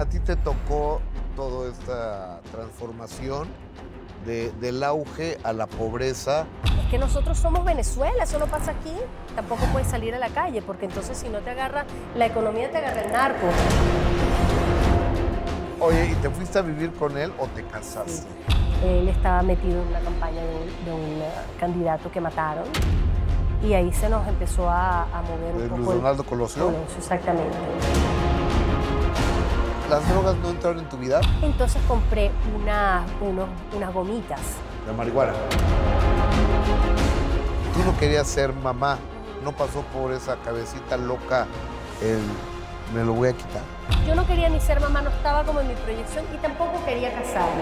A ti te tocó toda esta transformación del auge a la pobreza. Es que nosotros somos Venezuela, eso no pasa aquí. Tampoco puedes salir a la calle, porque entonces si no te agarra la economía, te agarra el narco. Oye, ¿y te fuiste a vivir con él o te casaste? Sí. Él estaba metido en una campaña de un candidato que mataron. Y ahí se nos empezó a mover un poco. Luis Donaldo Colosio. Colosio, exactamente. ¿Las drogas no entraron en tu vida? Entonces compré unas gomitas. La marihuana. Tú no querías ser mamá. ¿No pasó por esa cabecita loca el me lo voy a quitar? Yo no quería ni ser mamá, no estaba como en mi proyección y tampoco quería casarme.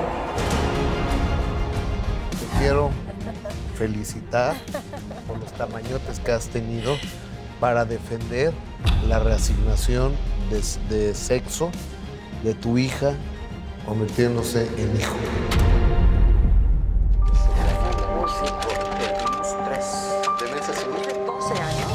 Te quiero felicitar por los tamañotes que has tenido para defender la reasignación de sexo de tu hija convirtiéndose en hijo. ¿De meses seguro? 12 años.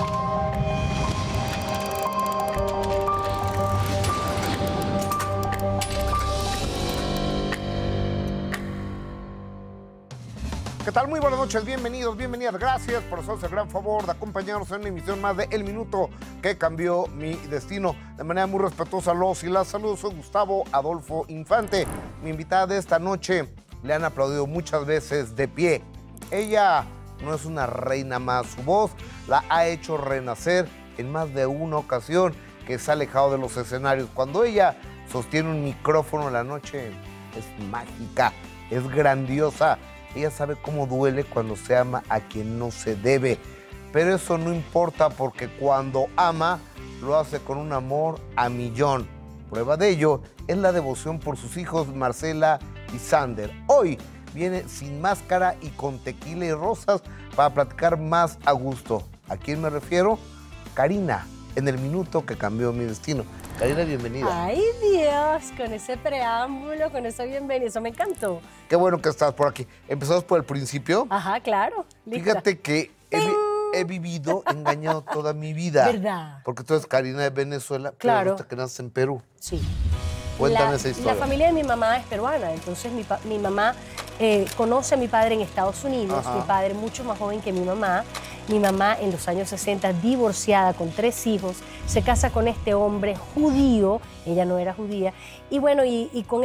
¿Qué tal? Muy buenas noches, bienvenidos, bienvenidas. Gracias por hacerse el gran favor de acompañarnos en una emisión más de El Minuto que cambió mi destino. De manera muy respetuosa los y las saludos. Soy Gustavo Adolfo Infante. Mi invitada de esta noche le han aplaudido muchas veces de pie. Ella no es una reina más. Su voz la ha hecho renacer en más de una ocasión que se ha alejado de los escenarios. Cuando ella sostiene un micrófono, la noche es mágica, es grandiosa. Ella sabe cómo duele cuando se ama a quien no se debe. Pero eso no importa porque cuando ama, lo hace con un amor a millón. Prueba de ello es la devoción por sus hijos Marcela y Sander. Hoy viene sin máscara y con tequila y rosas para platicar más a gusto. ¿A quién me refiero? Karina, en El Minuto que cambió mi destino. Karina, bienvenida. Ay, Dios, con ese preámbulo, con esa bienvenida, eso me encantó. Qué bueno que estás por aquí. ¿Empezamos por el principio? Ajá, claro. Lista. Fíjate que he vivido engañado toda mi vida. ¿Verdad? Porque tú eres Karina de Venezuela, Claro. pero hasta que naces en Perú. Sí. Cuéntame esa historia. La familia de mi mamá es peruana, entonces mi mamá conoce a mi padre en Estados Unidos. Ajá. Mi padre mucho más joven que mi mamá. Mi mamá en los años 60, divorciada con 3 hijos, se casa con este hombre judío, ella no era judía, y bueno, y con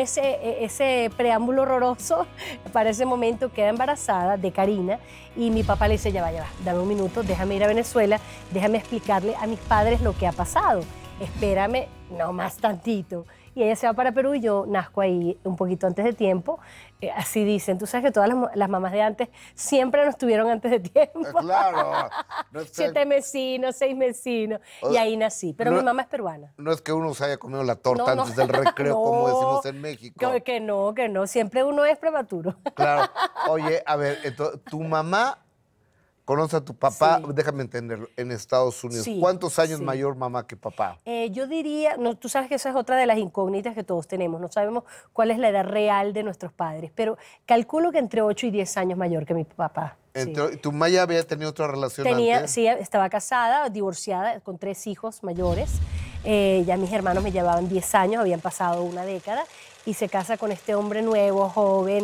ese preámbulo horroroso, para ese momento queda embarazada de Karina, y mi papá le dice, ya va, dame un minuto, déjame ir a Venezuela, déjame explicarle a mis padres lo que ha pasado, espérame, no más tantito. Y ella se va para Perú y yo nazco ahí un poquito antes de tiempo. Así dicen. Tú sabes que todas las mamás de antes siempre nos tuvieron antes de tiempo. Claro. No es que, 7 mesinos, 6 mesinos. Y ahí nací. Pero no, mi mamá es peruana. no es que uno se haya comido la torta No, antes del recreo, no, como decimos en México. Que no. Siempre uno es prematuro. Claro. Oye, a ver, entonces, tu mamá conoce a tu papá, Sí. déjame entenderlo, en Estados Unidos. Sí, ¿Cuántos años sí. mayor mamá que papá? Yo diría, no, tú sabes que esa es otra de las incógnitas que todos tenemos. No sabemos cuál es la edad real de nuestros padres, pero calculo que entre 8 y 10 años mayor que mi papá. Sí. ¿Tu mamá ya había tenido otra relación antes? Sí, estaba casada, divorciada, con 3 hijos mayores. Ya mis hermanos me llevaban 10 años, habían pasado una década, y se casa con este hombre nuevo, joven.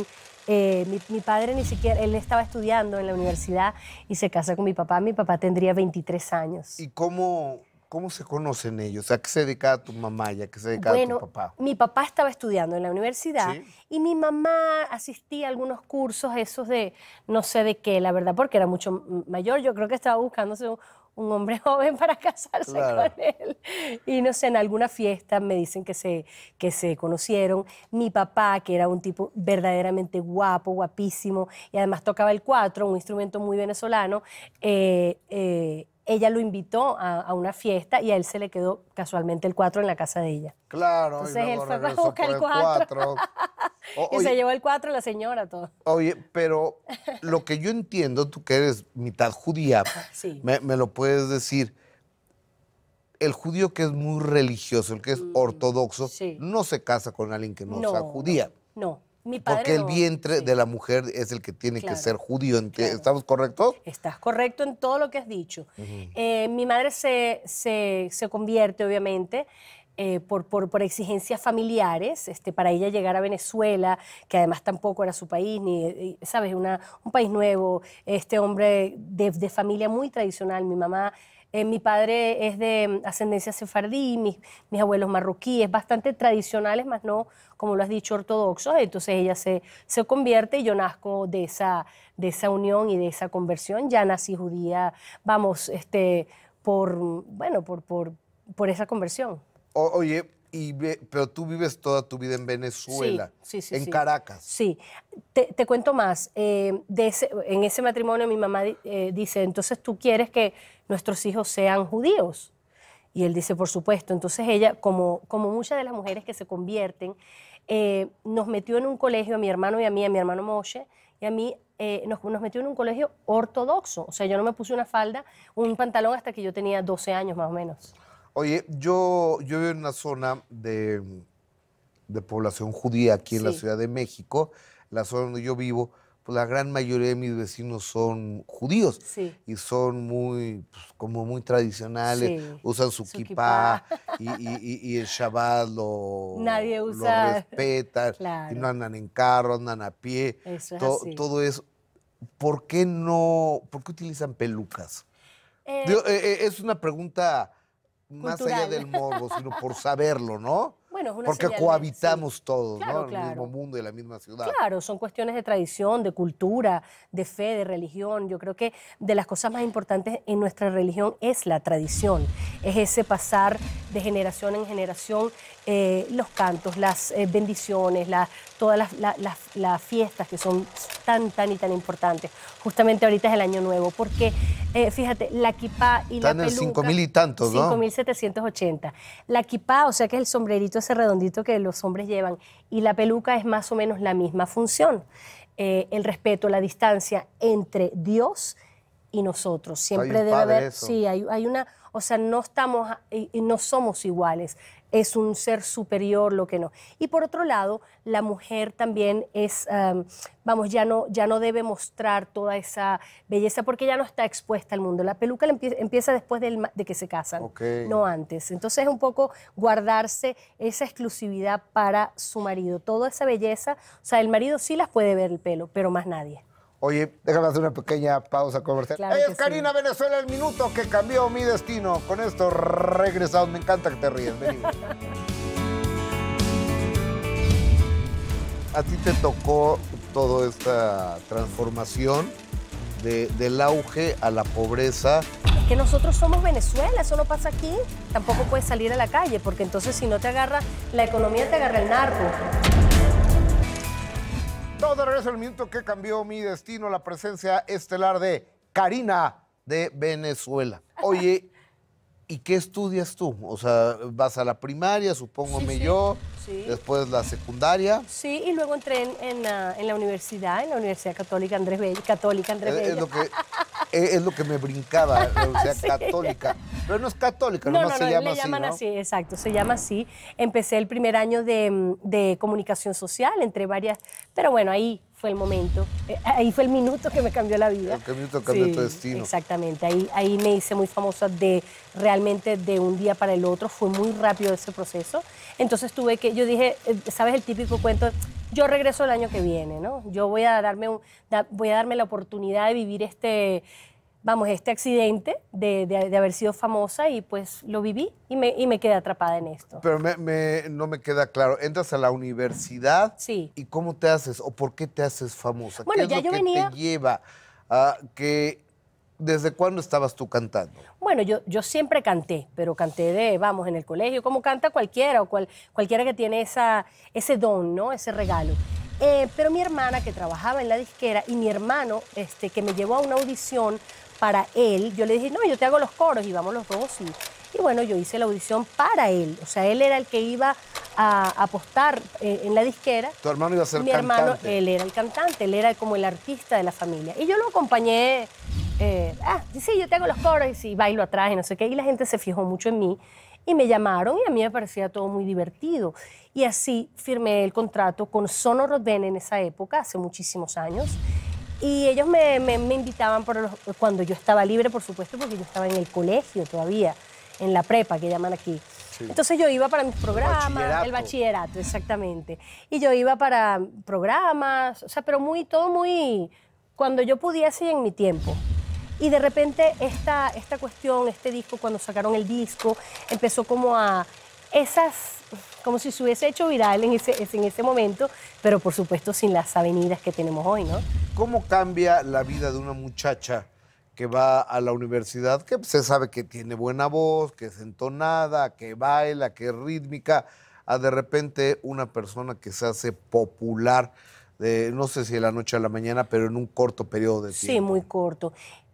Mi padre ni siquiera, él estaba estudiando en la universidad y se casa con mi papá. Mi papá tendría 23 años. ¿Y cómo se conocen ellos? ¿A qué se dedicaba tu mamá y a qué se dedicaba tu papá? Mi papá estaba estudiando en la universidad, ¿Sí? y mi mamá asistía a algunos cursos, esos de no sé de qué, la verdad, porque era mucho mayor. Yo creo que estaba buscándose un hombre joven para casarse Claro. con él. Y no sé, en alguna fiesta me dicen que se conocieron. Mi papá, que era un tipo verdaderamente guapo, guapísimo, y además tocaba el cuatro, un instrumento muy venezolano, ella lo invitó a una fiesta y a él se le quedó casualmente el cuatro en la casa de ella. Claro, Entonces y él luego fue a regresó buscar por el cuatro. Y se Oye, llevó el cuatro la señora, todo. oye, pero lo que yo entiendo, tú que eres mitad judía, Sí. me lo puedes decir. El judío que es muy religioso, el que es ortodoxo, sí. no se casa con alguien que no sea judía. No. Mi padre Porque el no. vientre Sí. de la mujer es el que tiene que Claro, ser judío. claro. ¿Estamos correctos? Estás correcto en todo lo que has dicho. Mi madre se convierte, obviamente, por exigencias familiares, para ella llegar a Venezuela, que además tampoco era su país, ni, ¿sabes? Un país nuevo, este hombre de familia muy tradicional. Mi padre es de ascendencia sefardí, mis abuelos marroquíes, bastante tradicionales, más no, como lo has dicho, ortodoxos. Entonces ella se convierte y yo nazco de esa unión y de esa conversión. Ya nací judía, vamos, por esa conversión. Oye, pero tú vives toda tu vida en Venezuela, sí, en Caracas. Sí, te cuento más. En ese matrimonio mi mamá dice, entonces tú quieres que nuestros hijos sean judíos. Y él dice, por supuesto. Entonces ella, como muchas de las mujeres que se convierten, nos metió en un colegio, a mi hermano y a mi hermano Moshe, y a mí nos metió en un colegio ortodoxo. O sea, yo no me puse una falda, un pantalón hasta que yo tenía 12 años más o menos. Oye, yo vivo en una zona de población judía aquí en la Ciudad de México. La zona donde yo vivo, pues la gran mayoría de mis vecinos son judíos. Sí. Y son como muy tradicionales. Sí. Usan su kipá y el Shabbat Nadie lo usa. respetan. Claro. Y no andan en carro, andan a pie. Eso es así. Todo eso. ¿Por qué utilizan pelucas? Es una pregunta más allá del morbo, sino por saberlo, ¿no? Bueno, es una porque señal cohabitamos todos, claro, ¿no? En el mismo mundo y la misma ciudad. Claro, son cuestiones de tradición, de cultura, de fe, de religión. Yo creo que de las cosas más importantes en nuestra religión es la tradición. Es ese pasar de generación en generación los cantos, las bendiciones, todas las fiestas que son tan importantes. Justamente ahorita es el Año Nuevo, porque fíjate, la kipá y la peluca... Están en 5,000 y tantos, ¿no? 5,780. La kipá, o sea que es el sombrerito ese redondito que los hombres llevan, y la peluca es más o menos la misma función. El respeto, la distancia entre Dios y nosotros. Siempre debe haber... Eso. Sí, hay una... O sea, no somos iguales. Es un ser superior lo que no. Y por otro lado, la mujer también es, ya no debe mostrar toda esa belleza porque ya no está expuesta al mundo. La peluca empieza después de que se casan, no antes. Entonces es un poco guardarse esa exclusividad para su marido. Toda esa belleza, o sea, el marido sí las puede ver el pelo, pero más nadie. Oye, déjame hacer una pequeña pausa comercial. Claro Es Karina Venezuela, el minuto que cambió mi destino. Con esto regresamos. Me encanta que te ríes. Vení. A ti te tocó toda esta transformación del auge a la pobreza. Es que nosotros somos Venezuela, eso no pasa aquí. Tampoco puedes salir a la calle, porque entonces si no te agarra la economía, te agarra el narco. Todo de regreso al minuto que cambió mi destino, la presencia estelar de Karina de Venezuela. Oye, ¿y qué estudias tú? O sea, vas a la primaria, supóngome yo, después la secundaria. Sí, y luego entré en la Universidad Católica Andrés Bello. Es lo que me brincaba, la Universidad Católica. Pero no es católica, no, nomás se llama le así, llaman ¿no? así, exacto, se llama así. Empecé el primer año de comunicación social, entre varias, pero bueno, ahí fue el momento, ahí fue el minuto que me cambió la vida. El minuto que cambió tu destino. Exactamente, ahí me hice muy famosa realmente de un día para el otro, fue muy rápido ese proceso. Entonces yo dije, ¿sabes el típico cuento? Yo regreso el año que viene, ¿no? Yo voy a darme la oportunidad de vivir este accidente de haber sido famosa y pues lo viví y me quedé atrapada en esto. Pero no me queda claro. Entras a la universidad. Sí. ¿Y cómo te haces o por qué te haces famosa? Bueno, ¿Qué es lo que te lleva a que... ¿Desde cuándo estabas tú cantando? Bueno, yo siempre canté, pero canté en el colegio, como canta cualquiera o cualquiera que tiene ese don, ¿no? Ese regalo. Pero mi hermana que trabajaba en la disquera y mi hermano que me llevó a una audición para él, yo le dije, no, yo te hago los coros y vamos los dos. Y bueno, yo hice la audición para él. O sea, él era el que iba a apostar en la disquera. ¿Tu hermano iba a ser cantante? Mi hermano, él era el cantante, él era como el artista de la familia. Y yo lo acompañé, sí, yo te hago los coros y sí, bailo atrás y no sé qué. Y la gente se fijó mucho en mí y me llamaron y a mí me parecía todo muy divertido. Y así firmé el contrato con Sono Rodben en esa época, hace muchísimos años. Y ellos me invitaban cuando yo estaba libre, por supuesto, porque yo estaba en el colegio todavía, en la prepa, que llaman aquí. Sí. Entonces yo iba para mis programas, el bachillerato. bachillerato, exactamente. Y yo iba para programas, o sea, pero todo muy, cuando yo pudiese y en mi tiempo. Y de repente esta cuestión, este disco, cuando sacaron el disco, empezó como a como si se hubiese hecho viral en ese momento, pero por supuesto sin las avenidas que tenemos hoy, ¿no? ¿Cómo cambia la vida de una muchacha que va a la universidad, que se sabe que tiene buena voz, que es entonada, que baila, que es rítmica, a de repente una persona que se hace popular, no sé si de la noche a la mañana, pero en un corto periodo de tiempo? Sí, muy corto.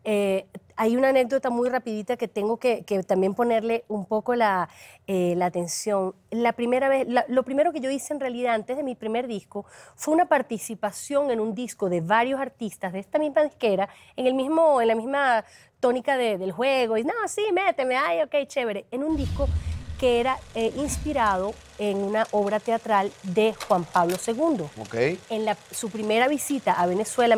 Hay una anécdota muy rapidita que tengo que también ponerle un poco la atención. La primera vez, lo primero que yo hice en realidad antes de mi primer disco fue una participación en un disco de varios artistas de esta misma disquera, en la misma tónica del juego. Y no, sí, méteme, ay, ok, chévere. En un disco que era inspirado en una obra teatral de Juan Pablo II. Ok. En su primera visita a Venezuela en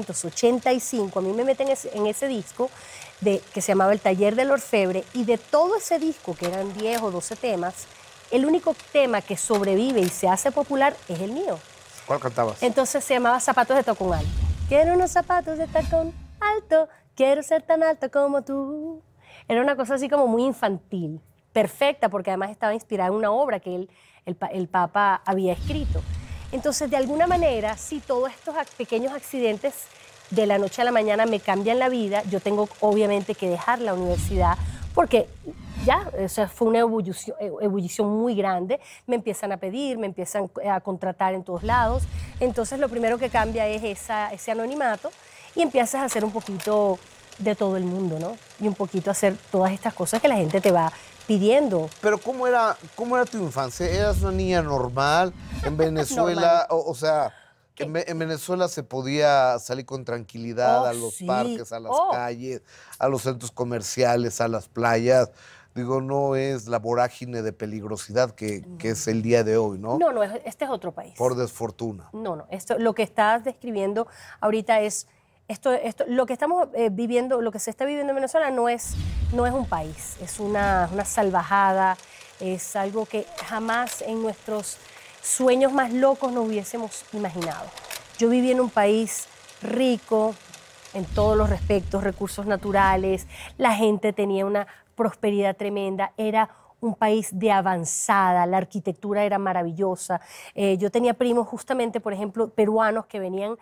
1985, a mí me meten en ese disco que se llamaba El Taller del Orfebre, y de todo ese disco, que eran 10 o 12 temas, el único tema que sobrevive y se hace popular es el mío. ¿Cuál cantabas? Entonces se llamaba Zapatos de Tacón Alto. Quiero unos zapatos de tacón alto, quiero ser tan alto como tú. Era una cosa así como muy infantil, perfecta, porque además estaba inspirada en una obra que el Papa había escrito. Entonces, de alguna manera, si todos estos pequeños accidentes de la noche a la mañana me cambian la vida, yo tengo obviamente que dejar la universidad, porque ya, o sea, fue una ebullición muy grande, me empiezan a pedir, me empiezan a contratar en todos lados, entonces lo primero que cambia es ese anonimato y empiezas a hacer un poquito de todo el mundo, ¿no? Y un poquito hacer todas estas cosas que la gente te va pidiendo. Pero ¿cómo era tu infancia? ¿Eras una niña normal? En Venezuela, o sea, en Venezuela se podía salir con tranquilidad a los parques, a las calles, a los centros comerciales, a las playas. Digo, no es la vorágine de peligrosidad que es el día de hoy, ¿no? No, este es otro país. Por desfortuna. No, lo que estás describiendo ahorita es lo que estamos viviendo, lo que se está viviendo en Venezuela no es un país, es una salvajada, es algo que jamás en nuestros sueños más locos nos hubiésemos imaginado. Yo viví en un país rico en todos los respectos, recursos naturales, la gente tenía una prosperidad tremenda, era un país de avanzada, la arquitectura era maravillosa. Yo tenía primos justamente, por ejemplo, peruanos que venían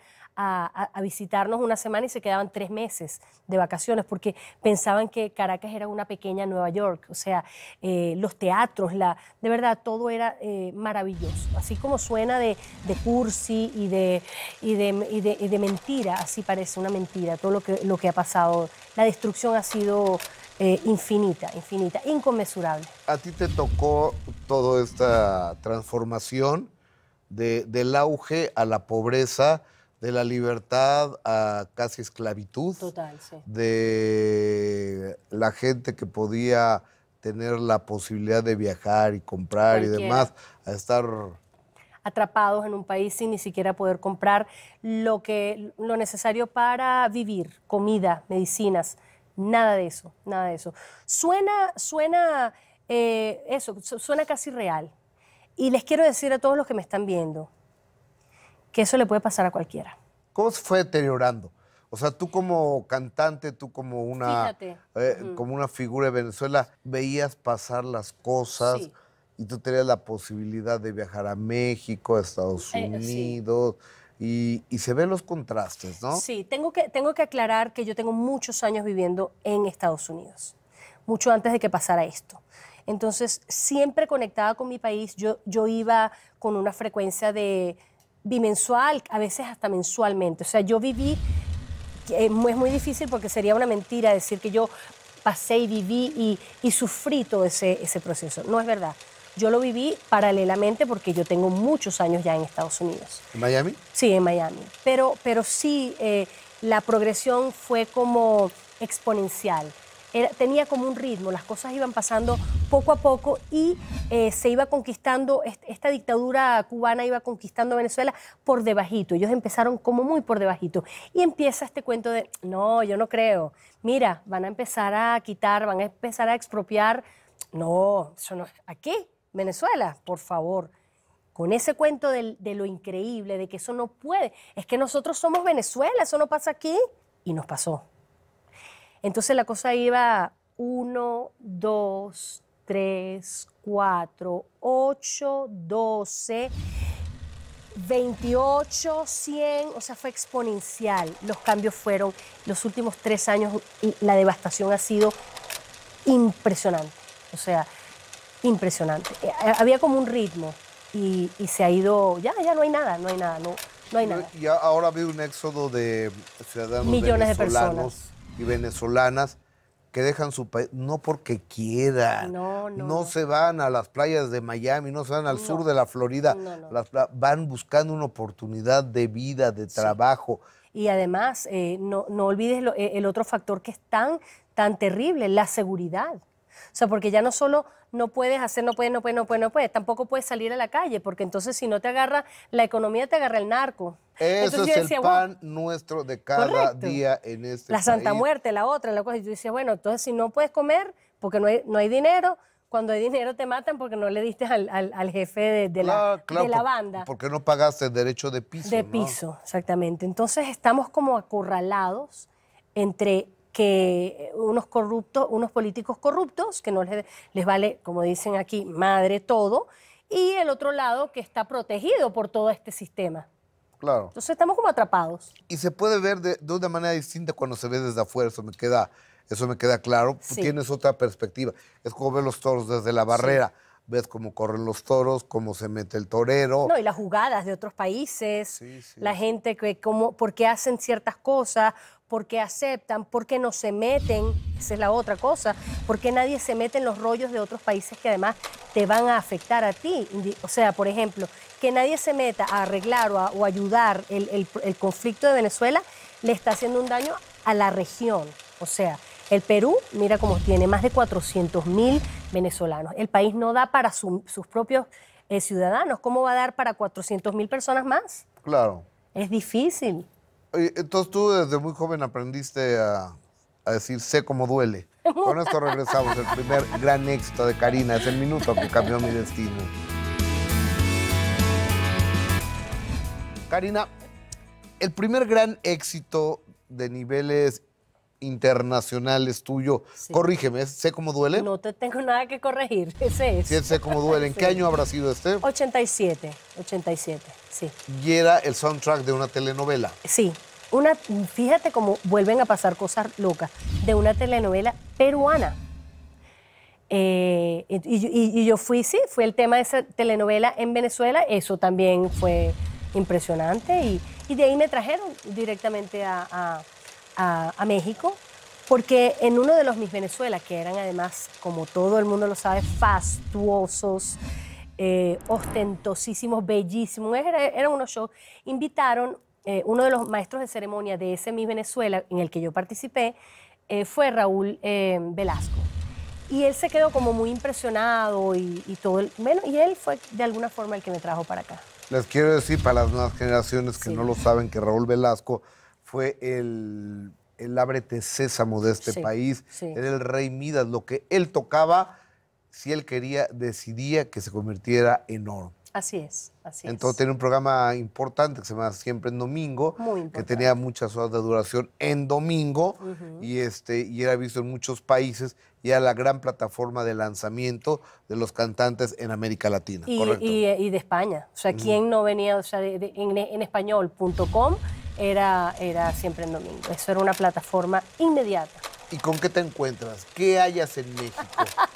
a visitarnos una semana y se quedaban 3 meses de vacaciones porque pensaban que Caracas era una pequeña Nueva York. O sea, los teatros, de verdad, todo era maravilloso. Así como suena de cursi y de mentira, así parece una mentira todo lo que ha pasado. La destrucción ha sido infinita, inconmensurable. ¿A ti te tocó toda esta transformación del auge a la pobreza, de la libertad a casi esclavitud? Total, sí. De la gente que podía tener la posibilidad de viajar y comprar y demás, a estar atrapados en un país sin ni siquiera poder comprar lo necesario para vivir, comida, medicinas, nada de eso, nada de eso. Suena casi real. Y les quiero decir a todos los que me están viendo que eso le puede pasar a cualquiera. ¿Cómo se fue deteriorando? O sea, tú como cantante, tú como una figura de Venezuela, veías pasar las cosas, sí, y tú tenías la posibilidad de viajar a México, a Estados Unidos, sí, y se ven los contrastes, ¿no? Sí, tengo que aclarar que yo tengo muchos años viviendo en Estados Unidos, mucho antes de que pasara esto. Entonces, siempre conectada con mi país, yo iba con una frecuencia de bimensual, a veces hasta mensualmente. O sea, yo viví, es muy difícil porque sería una mentira decir que yo pasé y viví y sufrí todo ese proceso. No es verdad. Yo lo viví paralelamente porque yo tengo muchos años ya en Estados Unidos. ¿En Miami? Sí, en Miami. Pero sí, la progresión fue como exponencial. Tenía como un ritmo, las cosas iban pasando poco a poco y se iba conquistando, esta dictadura cubana iba conquistando Venezuela por debajito. Ellos empezaron como muy por debajito. Y empieza este cuento de, no, yo no creo. Mira, van a empezar a quitar, van a empezar a expropiar No, eso no. ¿Aquí? Venezuela, por favor. Con ese cuento de lo increíble, de que eso no puede. Es que nosotros somos Venezuela, eso no pasa aquí. Y nos pasó. Entonces la cosa iba 1, 2, 3, 4, 8, 12, 28, 100, o sea, fue exponencial. Los cambios fueron, los últimos 3 años, la devastación ha sido impresionante. O sea, impresionante. Había como un ritmo y se ha ido, ya no hay nada, no hay nada. Y ahora ha habido un éxodo de ciudadanos Millones de venezolanos personas. y venezolanas que dejan su país, no porque quieran, no se van a las playas de Miami, no se van al sur de la Florida, van buscando una oportunidad de vida, de trabajo. Y además, no olvides el otro factor que es tan terrible, la seguridad. O sea, porque ya no solo no puedes hacer, no puedes, tampoco puedes salir a la calle, porque entonces si no te agarra la economía, te agarra el narco. Eso entonces, es el pan nuestro de cada día en este país. La Santa Muerte, la otra, la cosa. Y yo decía, bueno, entonces si no puedes comer, porque no hay dinero, cuando hay dinero te matan porque no le diste al jefe de la banda. Porque no pagaste el derecho de piso. De piso, exactamente. Entonces estamos como acorralados entre que unos políticos corruptos, que no les vale, como dicen aquí, madre todo, y el otro lado que está protegido por todo este sistema. Claro. Entonces estamos como atrapados. Y se puede ver de una manera distinta cuando se ve desde afuera, eso me queda claro. Sí. Tú tienes otra perspectiva. Es como ver los toros desde la barrera. Sí. Ves cómo corren los toros, cómo se mete el torero. No, y las jugadas de otros países, la gente por qué hacen ciertas cosas, por qué aceptan, por qué no se meten, esa es la otra cosa, por qué nadie se mete en los rollos de otros países que además te van a afectar a ti. O sea, por ejemplo, que nadie se meta a arreglar o ayudar el conflicto de Venezuela le está haciendo un daño a la región. O sea, el Perú, mira cómo tiene más de 400.000 venezolanos. El país no da para sus propios ciudadanos. ¿Cómo va a dar para 400.000 personas más? Claro. Es difícil. Entonces tú desde muy joven aprendiste a decir sé cómo duele. Con esto regresamos, el primer gran éxito de Karina. Es el minuto que cambió mi destino. Karina, el primer gran éxito de niveles internacionales tuyo, corrígeme, ¿sé cómo duele? No te tengo nada que corregir, ese es. Sí, sé cómo duele. ¿En qué año habrá sido este? 87, sí. Y era el soundtrack de una telenovela. Sí, fíjate cómo vuelven a pasar cosas locas, de una telenovela peruana. Y yo fui el tema de esa telenovela en Venezuela, eso también fue impresionante y de ahí me trajeron directamente a México, porque en uno de los Miss Venezuela, que eran además, como todo el mundo lo sabe, fastuosos, ostentosísimos, bellísimos, eran unos shows, invitaron, uno de los maestros de ceremonia de ese Miss Venezuela, en el que yo participé, fue Raúl Velasco. Y él se quedó como muy impresionado y todo, y él fue de alguna forma el que me trajo para acá. Les quiero decir para las nuevas generaciones que no lo saben que Raúl Velasco fue el ábrete sésamo de este país, era el rey Midas, lo que él tocaba, si él quería, decidía que se convirtiera en oro. Así es. Entonces tenía un programa importante que se llama Siempre en Domingo, que tenía muchas horas de duración en domingo y era visto en muchos países y era la gran plataforma de lanzamiento de los cantantes en América Latina. ¿Correcto? Y de España. O sea, ¿quién no venía? O sea, en español.com era Siempre en Domingo. Eso era una plataforma inmediata. ¿Y con qué te encuentras? ¿Qué hayas en México?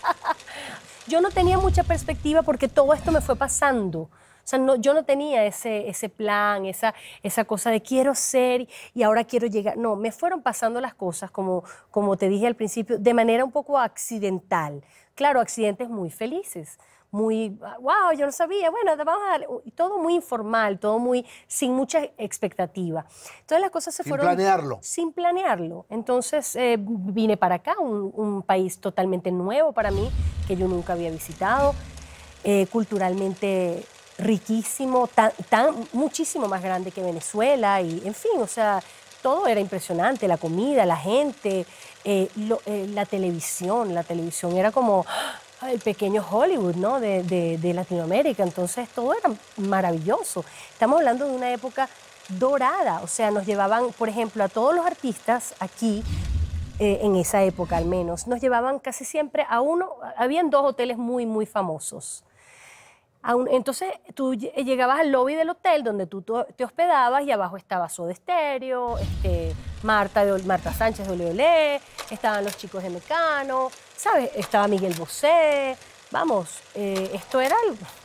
Yo no tenía mucha perspectiva porque todo esto me fue pasando. O sea, yo no tenía ese plan, esa cosa de quiero ser y ahora quiero llegar. No, me fueron pasando las cosas, como te dije al principio, de manera un poco accidental. Claro, accidentes muy felices, muy, wow, yo no sabía, bueno, vamos a dar, todo muy informal, todo muy, sin mucha expectativa. Entonces las cosas se fueron... Sin planearlo. Sin planearlo. Entonces vine para acá, un país totalmente nuevo para mí, que yo nunca había visitado, culturalmente riquísimo, muchísimo más grande que Venezuela y, en fin, o sea, todo era impresionante, la comida, la gente, la televisión era como el pequeño Hollywood, ¿no? de Latinoamérica. Entonces todo era maravilloso. Estamos hablando de una época dorada, o sea, nos llevaban, por ejemplo, a todos los artistas aquí, en esa época al menos, nos llevaban casi siempre a uno, habían 2 hoteles muy, muy famosos. Entonces tú llegabas al lobby del hotel donde tú te hospedabas y abajo estaba Soda Stereo, Marta Sánchez de Ole Ole, estaban los chicos de Mecano, ¿sabes? Estaba Miguel Bosé. Vamos, esto era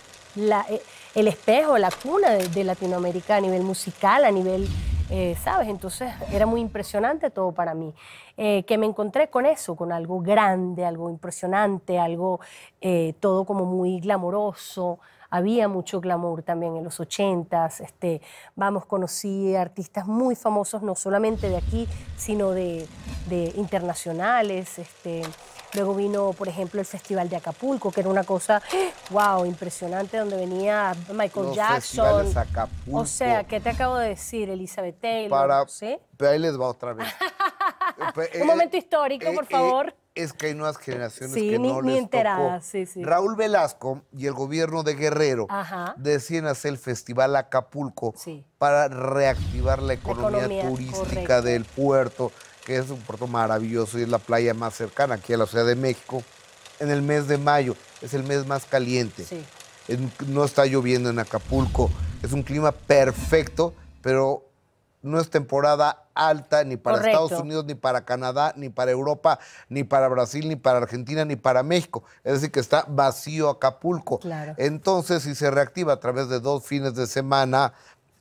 el espejo, la cuna de Latinoamérica a nivel musical, a nivel, ¿sabes? Entonces era muy impresionante todo para mí. Que me encontré con eso, con algo grande, algo impresionante, algo todo como muy glamoroso. Había mucho glamour también en los 80s. Vamos, conocí artistas muy famosos, no solamente de aquí, sino de internacionales. Luego vino, por ejemplo, el Festival de Acapulco, que era una cosa, wow, impresionante, donde venía Michael Jackson. Festivales Acapulco. O sea, ¿qué te acabo de decir? Elizabeth Taylor, ¿sí? Pero ahí les va otra vez. Un momento histórico, por favor. Es que hay nuevas generaciones Sí, que no ni les enteradas, tocó. sí. Raúl Velasco y el gobierno de Guerrero deciden hacer el Festival Acapulco para reactivar la economía turística correcto. del puerto, que es un puerto maravilloso y es la playa más cercana aquí a la Ciudad de México. En el mes de mayo es el mes más caliente. Sí. No está lloviendo en Acapulco. Es un clima perfecto, pero no es temporada alta ni para Estados Unidos, ni para Canadá, ni para Europa, ni para Brasil, ni para Argentina, ni para México. Es decir, que está vacío Acapulco. Claro. Entonces, si se reactiva a través de 2 fines de semana,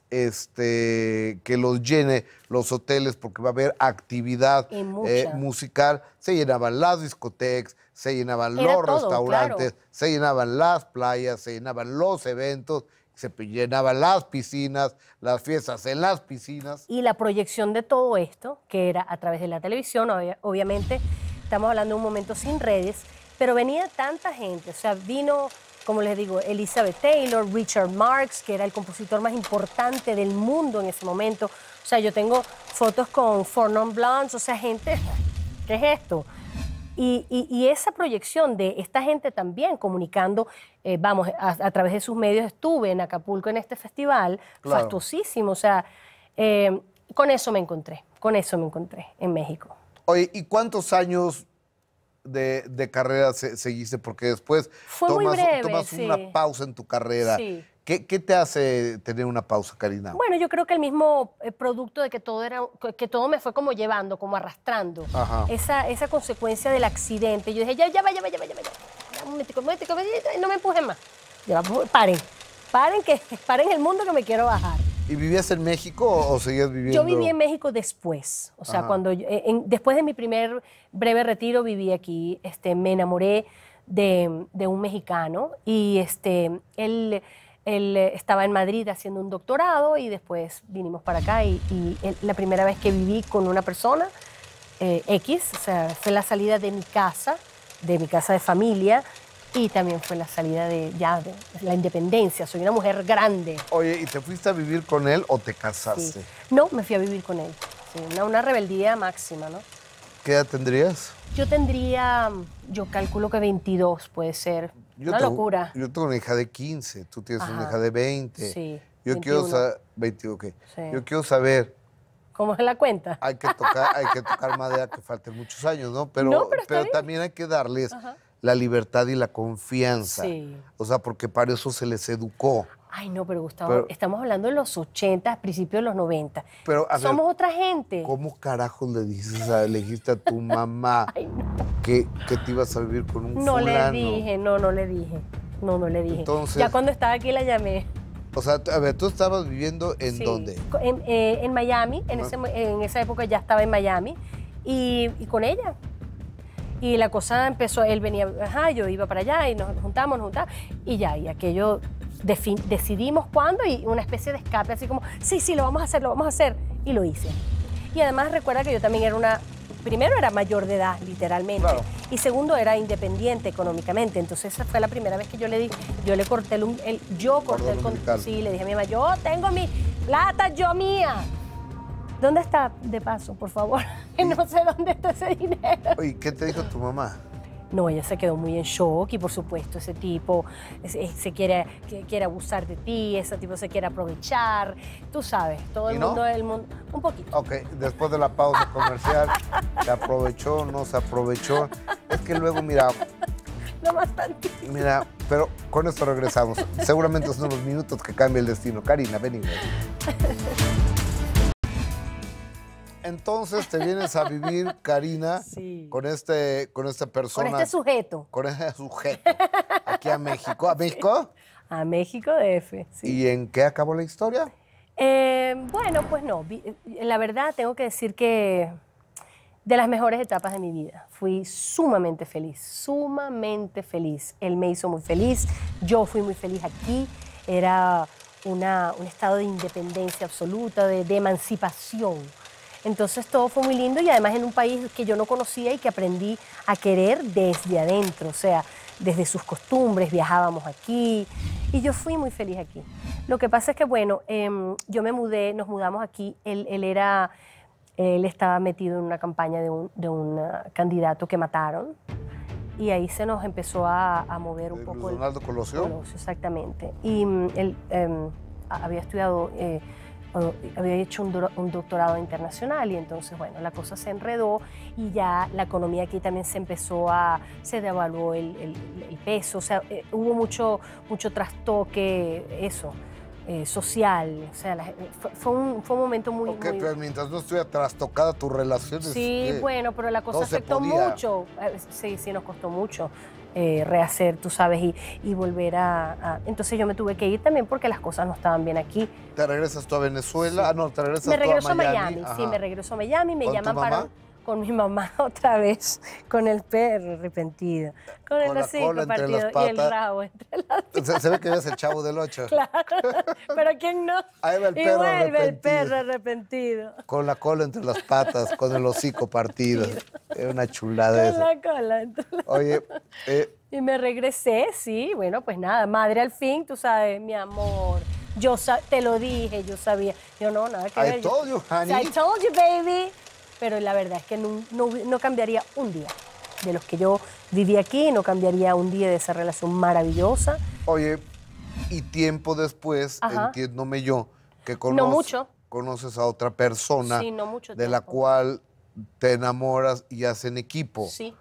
que los llene los hoteles, porque va a haber actividad musical, se llenaban las discotecas, se llenaban los restaurantes, se llenaban las playas, se llenaban los eventos, se llenaban las piscinas, las fiestas en las piscinas. Y la proyección de todo esto, que era a través de la televisión, obviamente, estamos hablando de un momento sin redes, pero venía tanta gente, o sea, vino, como les digo, Elizabeth Taylor, Richard Marx, que era el compositor más importante del mundo en ese momento. O sea, yo tengo fotos con Four Non Blondes, o sea, gente, ¿qué es esto? Y esa proyección de esta gente también comunicando, vamos, a través de sus medios. Estuve en Acapulco en este festival, fastuosísimo, o sea, con eso me encontré en México. Oye, ¿y cuántos años de carrera seguiste? Porque después tomas una pausa en tu carrera. Sí. ¿Qué te hace tener una pausa, Karina? Bueno, yo creo que el mismo producto de que todo me fue como llevando, como arrastrando. Esa consecuencia del accidente. Yo dije, ya va. Un momentico, no me empujen más. Paren el mundo que me quiero bajar. ¿Y vivías en México o seguías viviendo? Yo viví en México después. O sea, después de mi primer breve retiro viví aquí. Me enamoré de un mexicano y él estaba en Madrid haciendo un doctorado y después vinimos para acá y la primera vez que viví con una persona o sea, fue la salida de mi casa de familia, y también fue la salida de la independencia. Soy una mujer grande. Oye, ¿y te fuiste a vivir con él o te casaste? Sí. No, me fui a vivir con él. Sí, una rebeldía máxima, ¿no? ¿Qué edad tendrías? Yo tendría, yo calculo que 22 puede ser. Una locura. Yo tengo una hija de 15, tú tienes una hija de 20. Sí, yo 21. quiero saber, 20, ok. Sí. Yo quiero saber. ¿Cómo es la cuenta? Hay que tocar madera, que falten muchos años, ¿no? Pero también hay que darles la libertad y la confianza. Sí. O sea, porque para eso se les educó. Ay, no, pero Gustavo, estamos hablando de los 80, principios de los 90. Pero, somos otra gente. ¿Cómo carajos le dijiste a tu mamá que te ibas a vivir con un fulano? No le dije. No le dije. Entonces, ya cuando estaba aquí la llamé. O sea, a ver, ¿tú estabas viviendo en dónde? En Miami. En esa época ya estaba en Miami. Y con ella. Y la cosa empezó, él venía, yo iba para allá y nos juntamos. Y aquello, decidimos cuándo y una especie de escape, así como, sí, lo vamos a hacer. Y lo hice. Y además recuerda que yo también primero era mayor de edad, literalmente. Claro. Y segundo, era independiente económicamente. Entonces esa fue la primera vez que yo le corté el sí, le dije a mi mamá, yo tengo mi plata, mía. ¿Dónde está, de paso, por favor? No sé dónde está ese dinero. Oye, ¿qué te dijo tu mamá? No, ella se quedó muy en shock y por supuesto ese tipo quiere abusar de ti, ese tipo se quiere aprovechar, tú sabes, todo el mundo del mundo, un poquito. Ok, después de la pausa comercial, ¿se aprovechó, no se aprovechó? Es que luego, mira... No bastante. Mira, pero con esto regresamos. Seguramente son los minutos que cambia el destino. Karina, ven. Entonces te vienes a vivir, Karina, sí, con esta persona. Con este sujeto. Con este sujeto. Aquí a México. ¿A México? A México DF, sí. ¿Y en qué acabó la historia? Bueno, pues no. La verdad, tengo que decir que de las mejores etapas de mi vida. Fui sumamente feliz, sumamente feliz. Él me hizo muy feliz, yo fui muy feliz aquí. Era un estado de independencia absoluta, de emancipación. Entonces todo fue muy lindo y además en un país que yo no conocía y que aprendí a querer desde adentro, o sea, desde sus costumbres, viajábamos aquí y yo fui muy feliz aquí. Lo que pasa es que, bueno, yo me mudé, nos mudamos aquí, él estaba metido en una campaña de un candidato que mataron y ahí se nos empezó a mover un poco. ¿Donaldo Colosio? Colosio, exactamente. Y él había estudiado, había hecho un doctorado internacional y entonces, bueno, la cosa se enredó y ya la economía aquí también se devaluó el peso, o sea, hubo mucho trastoque, eso. Social, o sea, fue un momento muy... Ok, pero mientras no estuviera trastocada tu relación... Sí, bueno, pero la cosa no afectó mucho. Sí, nos costó mucho rehacer, tú sabes, y volver Entonces yo me tuve que ir también porque las cosas no estaban bien aquí. ¿Te regresas tú a Venezuela? Sí. Ah, no, te regresas tú a Miami. Me regreso a Miami, sí, me regreso a Miami, me llaman para... Con mi mamá otra vez, con el perro arrepentido, con el hocico partido y el rabo entre las... Se ve que eres el Chavo del 8. Claro, pero ¿quién no? Ahí va el perro y vuelve arrepentido. El perro arrepentido. Con la cola entre las patas, con el hocico partido. Es una chulada esa. Con la cola entre las... Oye, y me regresé, sí, bueno, pues nada, madre al fin, tú sabes, mi amor. Yo te lo dije, yo sabía. Yo no, nada que ver. I told you, honey. I told you, baby. Pero la verdad es que no cambiaría un día de los que yo viví aquí, no cambiaría un día de esa relación maravillosa. Oye, y tiempo después, entiéndome yo, que conoces a otra persona sí, no mucho de tiempo. la cual te enamoras y hacen equipo. Sí.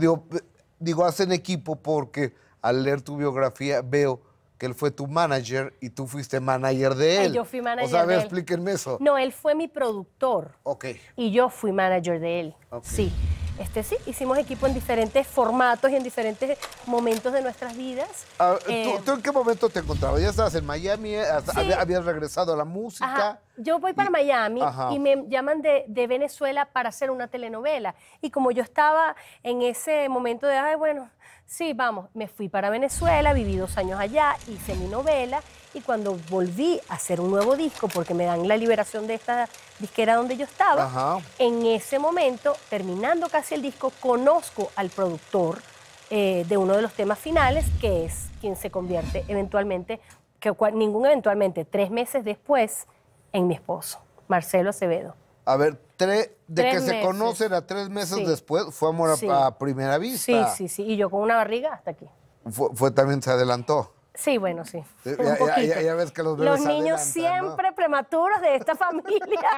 Digo, hacen equipo porque al leer tu biografía veo que él fue tu manager y tú fuiste manager de él. Yo fui manager de él. O sea, a ver, de él. explíquenme eso. No, él fue mi productor. Ok. Y yo fui manager de él. Okay. Sí. Sí, hicimos equipo en diferentes formatos y en diferentes momentos de nuestras vidas. ¿Tú en qué momento te encontrabas? ¿Ya estabas en Miami? Sí. ¿Habías regresado a la música? Ajá. Yo voy para Miami y me llaman de Venezuela para hacer una telenovela. Y como yo estaba en ese momento de, ay, bueno, sí, vamos, me fui para Venezuela, viví 2 años allá, hice mi novela y cuando volví a hacer un nuevo disco, porque me dan la liberación de esta disquera donde yo estaba, en ese momento, terminando casi el disco, conozco al productor de uno de los temas finales, que es quien se convierte eventualmente, eventualmente, 3 meses después, en mi esposo, Marcelo Acevedo. A ver, de que se conocen a 3 meses después, fue amor a primera vista. Sí. Y yo con una barriga hasta aquí. Fue también se adelantó. Sí, bueno, sí. Ya ves que los bebés los niños siempre prematuros de esta familia.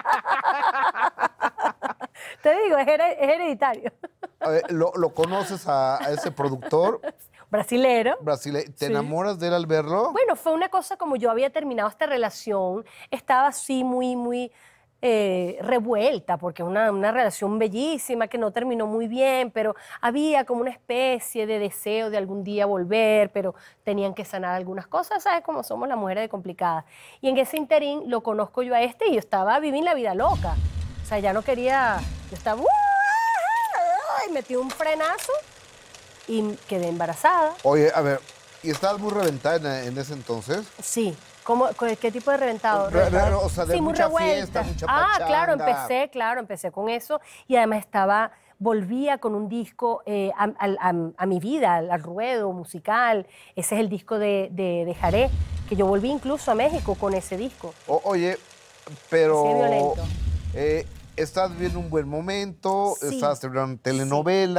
Te digo, es hereditario. A ver, ¿lo conoces a ese productor? Brasilero. ¿Te enamoras de él al verlo? Bueno, fue una cosa como yo había terminado esta relación. Estaba así muy revuelta, porque es una relación bellísima que no terminó muy bien, pero había como una especie de deseo de algún día volver, pero tenían que sanar algunas cosas, ¿sabes cómo somos las mujeres de complicadas? Y en ese interín lo conozco yo a y yo estaba viviendo la vida loca. O sea, ya no quería, yo estaba, y metí un frenazo y quedé embarazada. Oye, a ver, ¿y estabas muy reventada en ese entonces? Sí. ¿Qué tipo de reventado? O sea, de mucha fiesta, mucha pachanga. Claro, empecé con eso y además volvía con un disco a mi vida, al ruedo musical. Ese es el disco de Jaré, que yo volví incluso a México con ese disco. Oye, pero estás viendo un buen momento, estás terminando una telenovela,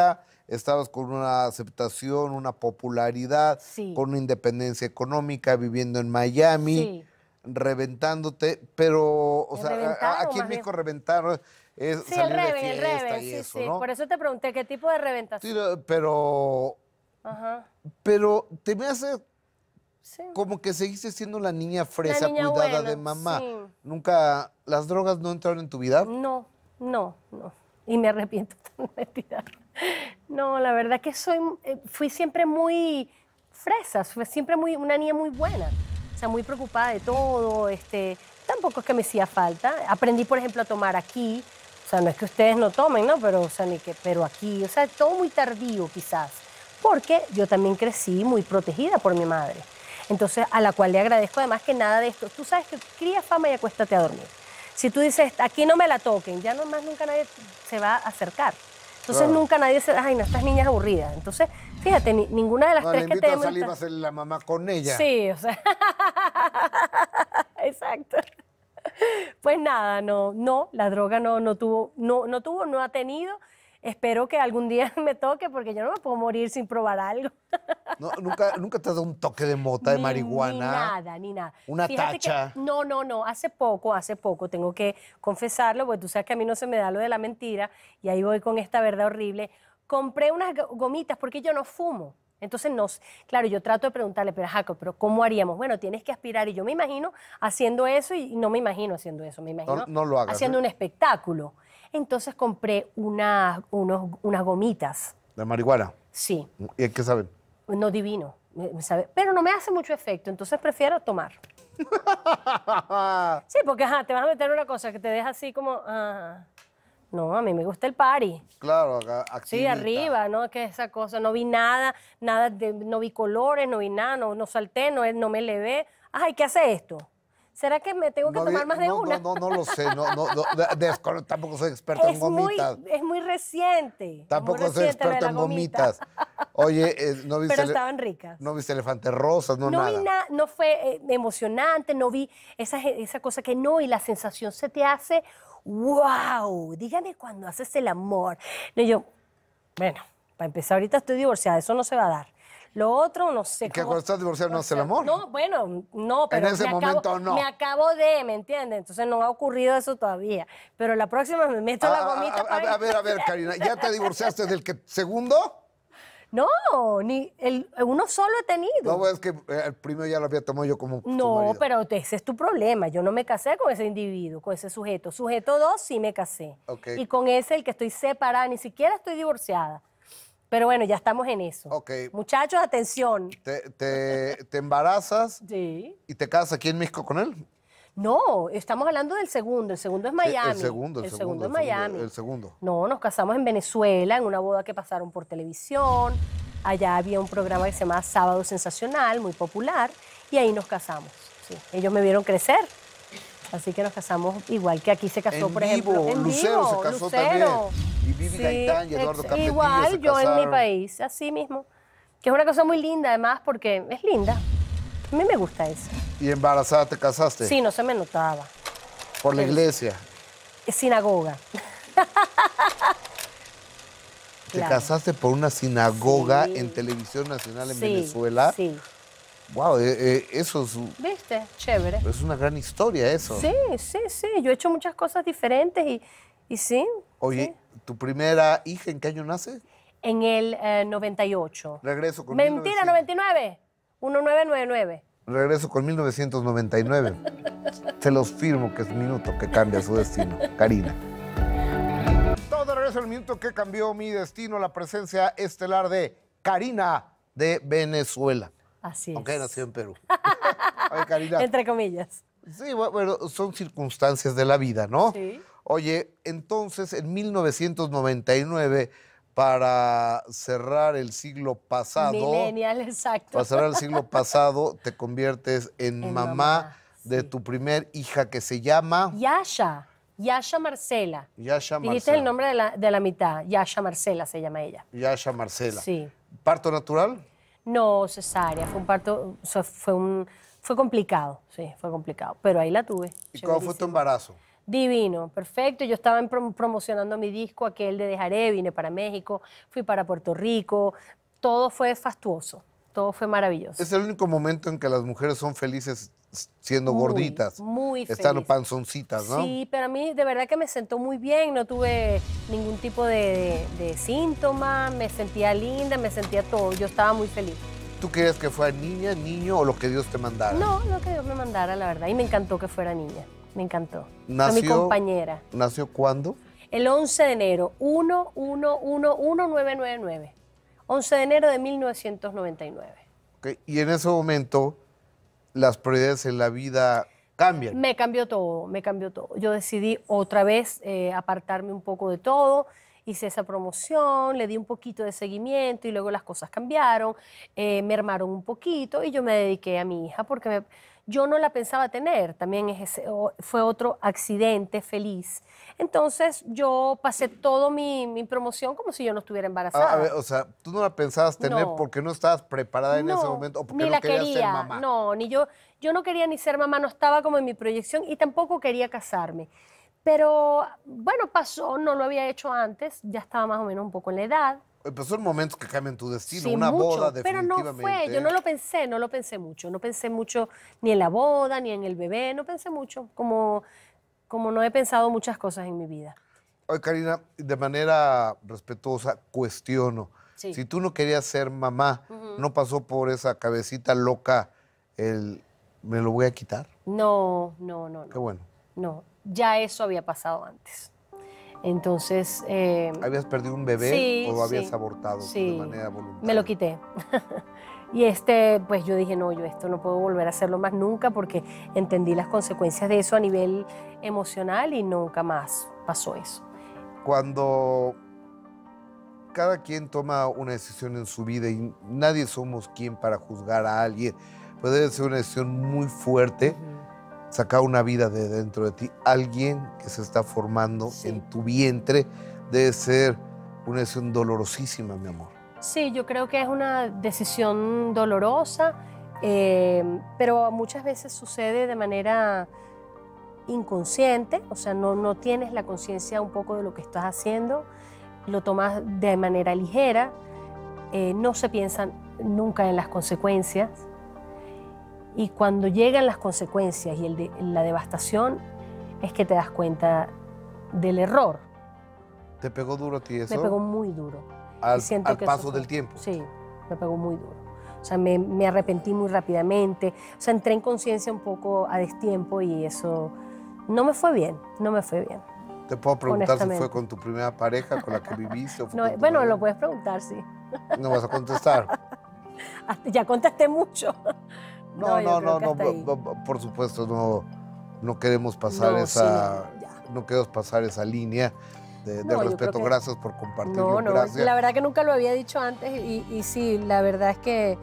estabas con una aceptación, una popularidad, Sí. con una independencia económica, viviendo en Miami, Sí. reventándote, pero, o sea, Reventado, aquí en más bien. México reventar es Sí, salir de el fiesta Reven, y sí, eso, sí. ¿no? Por eso te pregunté qué tipo de Sí, reventación. Ajá, pero te me hace sí. como que seguiste siendo la niña La fresa, niña cuidada de buena, mamá. sí. Nunca, ¿las drogas no entraron en tu vida? No, no, no. Y me arrepiento de tirar. No, la verdad que fui siempre muy fresa, fui siempre una niña muy buena. O sea, muy preocupada de todo. Tampoco es que me hacía falta. Aprendí, por ejemplo, a tomar aquí. O sea, no es que ustedes no tomen, ¿no? Pero, o sea, pero aquí. O sea, todo muy tardío quizás. Porque yo también crecí muy protegida por mi madre. Entonces, a la cual le agradezco además que nada de esto. Tú sabes que cría fama y acuéstate a dormir. Si tú dices, aquí no me la toquen, ya nomás nunca nadie se va a acercar. Entonces Claro. nunca nadie se, ay, no, estas niñas aburridas. Entonces, fíjate, ninguna de las No, tres le que invito a tenemos. salir, va a ser la mamá con ella. Sí, o sea. Exacto. Pues nada, no, la droga no ha tenido. Espero que algún día me toque porque yo no me puedo morir sin probar algo. No, nunca te ha dado un toque de mota, de marihuana. Ni nada. Una Fíjate tacha. No. Hace poco, tengo que confesarlo, porque tú sabes que a mí no se me da lo de la mentira, y ahí voy con esta verdad horrible. Compré unas gomitas porque yo no fumo. Entonces, claro, yo trato de preguntarle, pero Jaco, ¿pero cómo haríamos? Bueno, tienes que aspirar, y yo me imagino haciendo eso, y no me imagino haciendo eso, me imagino No lo hagas, haciendo ¿eh? un espectáculo. Entonces compré unas gomitas, De marihuana. sí. ¿Y qué saben? No divino, me sabe, pero no me hace mucho efecto, entonces prefiero tomar. Sí, porque te vas a meter una cosa que te deja así como... No, a mí me gusta el party. Claro, Sí, activita. arriba, ¿no? Que esa cosa, no vi nada, no vi colores, no vi nada, no salté, no me elevé. Ay, ¿qué hace esto? ¿Será que me tengo que tomar más de una? No lo sé, tampoco soy experto en Es gomitas. muy reciente. Tampoco muy soy reciente lo de experto la en gomita. gomitas. Oye, ¿no viste, Pero estaban ricas. no viste elefantes rosas? No, No nada. vi nada, no fue emocionante, no vi esa cosa que no, y la sensación se te hace, wow, dígame cuando haces el amor. Y yo, bueno, para empezar, ahorita estoy divorciada, eso no se va a dar. Lo otro, no sé ¿Y que cómo... cuando estás divorciado no haces el amor? No, bueno, no, pero En ese momento no. me acabo ¿me entiendes? Entonces no ha ocurrido eso todavía. Pero la próxima me meto la gomita A ver, Karina, ¿ya te divorciaste del segundo? No, uno solo he tenido. No, es que el primero ya lo había tomado yo como tu No, marido. pero ese es tu problema. Yo no me casé con ese individuo, con ese sujeto. Sujeto 2 sí me casé. Ok. Y con ese, el que estoy separada, ni siquiera estoy divorciada. Pero bueno, ya estamos en eso. Ok. Muchachos, atención. Te embarazas Sí. y te casas aquí en México con él. No, estamos hablando del segundo. El segundo es Miami. El segundo es Miami. El segundo. No, nos casamos en Venezuela, en una boda que pasaron por televisión. Allá había un programa que se llamaba Sábado Sensacional, muy popular, y ahí nos casamos. Sí. Ellos me vieron crecer, así que nos casamos igual que aquí se casó, En por vivo, ejemplo. En Lucero vivo, se casó Lucero. también. Y Vivi Gaitán y Eduardo Capetillo igual se yo en mi casaron. país, así mismo. Que es una cosa muy linda, además, porque es linda. A mí me gusta eso. ¿Y embarazada te casaste? Sí, no se me notaba. Por la iglesia. Es sinagoga. ¿Te Claro. casaste por una sinagoga Sí. en Televisión Nacional en Sí, Venezuela? Sí. Wow, eso ¿Viste? Chévere. es una gran historia, eso. Sí. Yo he hecho muchas cosas diferentes y sí. Oye, sí. ¿tu primera hija en qué año nace? En el 98. Regreso con Mentira, 99. 1999. Regreso con 1999. Se los firmo que es minuto que cambia su destino. Karina. Todo de regreso al minuto que cambió mi destino, la presencia estelar de Karina de Venezuela. Así es. Aunque nació en Perú. Oye, Karina. Entre comillas. Sí, bueno, son circunstancias de la vida, ¿no? Sí. Oye, entonces en 1999, para cerrar el siglo pasado, Millennial, exacto. para cerrar el siglo pasado, te conviertes en En mamá mamá, de sí. tu primer hija que se llama Yasha Marcela. Yasha Dijiste Marcela. el nombre de la mitad. Yasha Marcela se llama ella. Yasha Marcela. Sí. ¿Parto natural? No, cesárea. Fue un parto, o sea, fue complicado. Sí, fue complicado. Pero ahí la tuve. ¿Y cómo fue tu Chéverísimo. embarazo? Divino, perfecto. Yo estaba promocionando mi disco, aquel de Dejaré, vine para México, fui para Puerto Rico. Todo fue fastuoso, todo fue maravilloso. Es el único momento en que las mujeres son felices siendo gorditas. Muy estando feliz. panzoncitas, ¿no? Sí, pero a mí de verdad que me sentó muy bien, no tuve ningún tipo de síntoma, me sentía linda, me sentía todo, yo estaba muy feliz. ¿Tú querías que fuera niña, niño o lo que Dios te mandara? No, lo que Dios me mandara, la verdad, y me encantó que fuera niña, me encantó. ¿Nació, fue mi compañera. ¿Nació cuándo? El 11 de enero, 111999. 11 de enero de 1999. Okay. Y en ese momento las prioridades en la vida cambian. Me cambió todo, me cambió todo. Yo decidí otra vez apartarme un poco de todo, hice esa promoción, le di un poquito de seguimiento y luego las cosas cambiaron, mermaron un poquito y yo me dediqué a mi hija porque yo no la pensaba tener, también fue otro accidente feliz. Entonces yo pasé toda mi promoción como si yo no estuviera embarazada. A ver, o sea, tú no la pensabas tener porque no estabas preparada en ese momento o porque ni no la querías quería, ser mamá. No, ni yo no quería ni ser mamá, no estaba como en mi proyección y tampoco quería casarme. Pero bueno, pasó, no lo había hecho antes, ya estaba más o menos un poco en la edad. Pues son momentos que cambian tu destino, Sí, una mucho, boda pero definitivamente. no fue, yo no lo pensé mucho, no pensé mucho ni en la boda, ni en el bebé, no pensé mucho, como no he pensado muchas cosas en mi vida. Oye, Karina, de manera respetuosa, cuestiono. Sí. Si tú no querías ser mamá, ¿no pasó por esa cabecita loca el me lo voy a quitar? No. Qué bueno. No, ya eso había pasado antes. Entonces... ¿Habías perdido un bebé sí, o lo habías sí, abortado sí, de manera voluntaria? me lo quité. Y pues yo dije, no, yo esto no puedo volver a hacerlo más nunca porque entendí las consecuencias de eso a nivel emocional y nunca más pasó eso. Cuando cada quien toma una decisión en su vida y nadie somos quien para juzgar a alguien, puede ser una decisión muy fuerte, sacar una vida de dentro de ti. Alguien que se está formando en tu vientre debe ser una decisión dolorosísima, mi amor. Sí, yo creo que es una decisión dolorosa, pero muchas veces sucede de manera inconsciente, o sea, no tienes la conciencia un poco de lo que estás haciendo, lo tomas de manera ligera, no se piensa nunca en las consecuencias, y cuando llegan las consecuencias y la devastación es que te das cuenta del error. ¿Te pegó duro a ti eso? Me pegó muy duro. Al que paso del tiempo. Sí, me pegó muy duro. O sea, me arrepentí muy rápidamente. O sea, entré en conciencia un poco a destiempo y eso no me fue bien, no me fue bien. ¿Te puedo preguntar si fue con tu primera pareja, con la que viviste? O fue No, bueno, lo puedes preguntar, sí. No vas a contestar. Ya contesté mucho. No, por supuesto, no queremos pasar no queremos pasar esa línea de respeto. Gracias por compartirlo. Gracias. La verdad que nunca lo había dicho antes y sí, la verdad es que...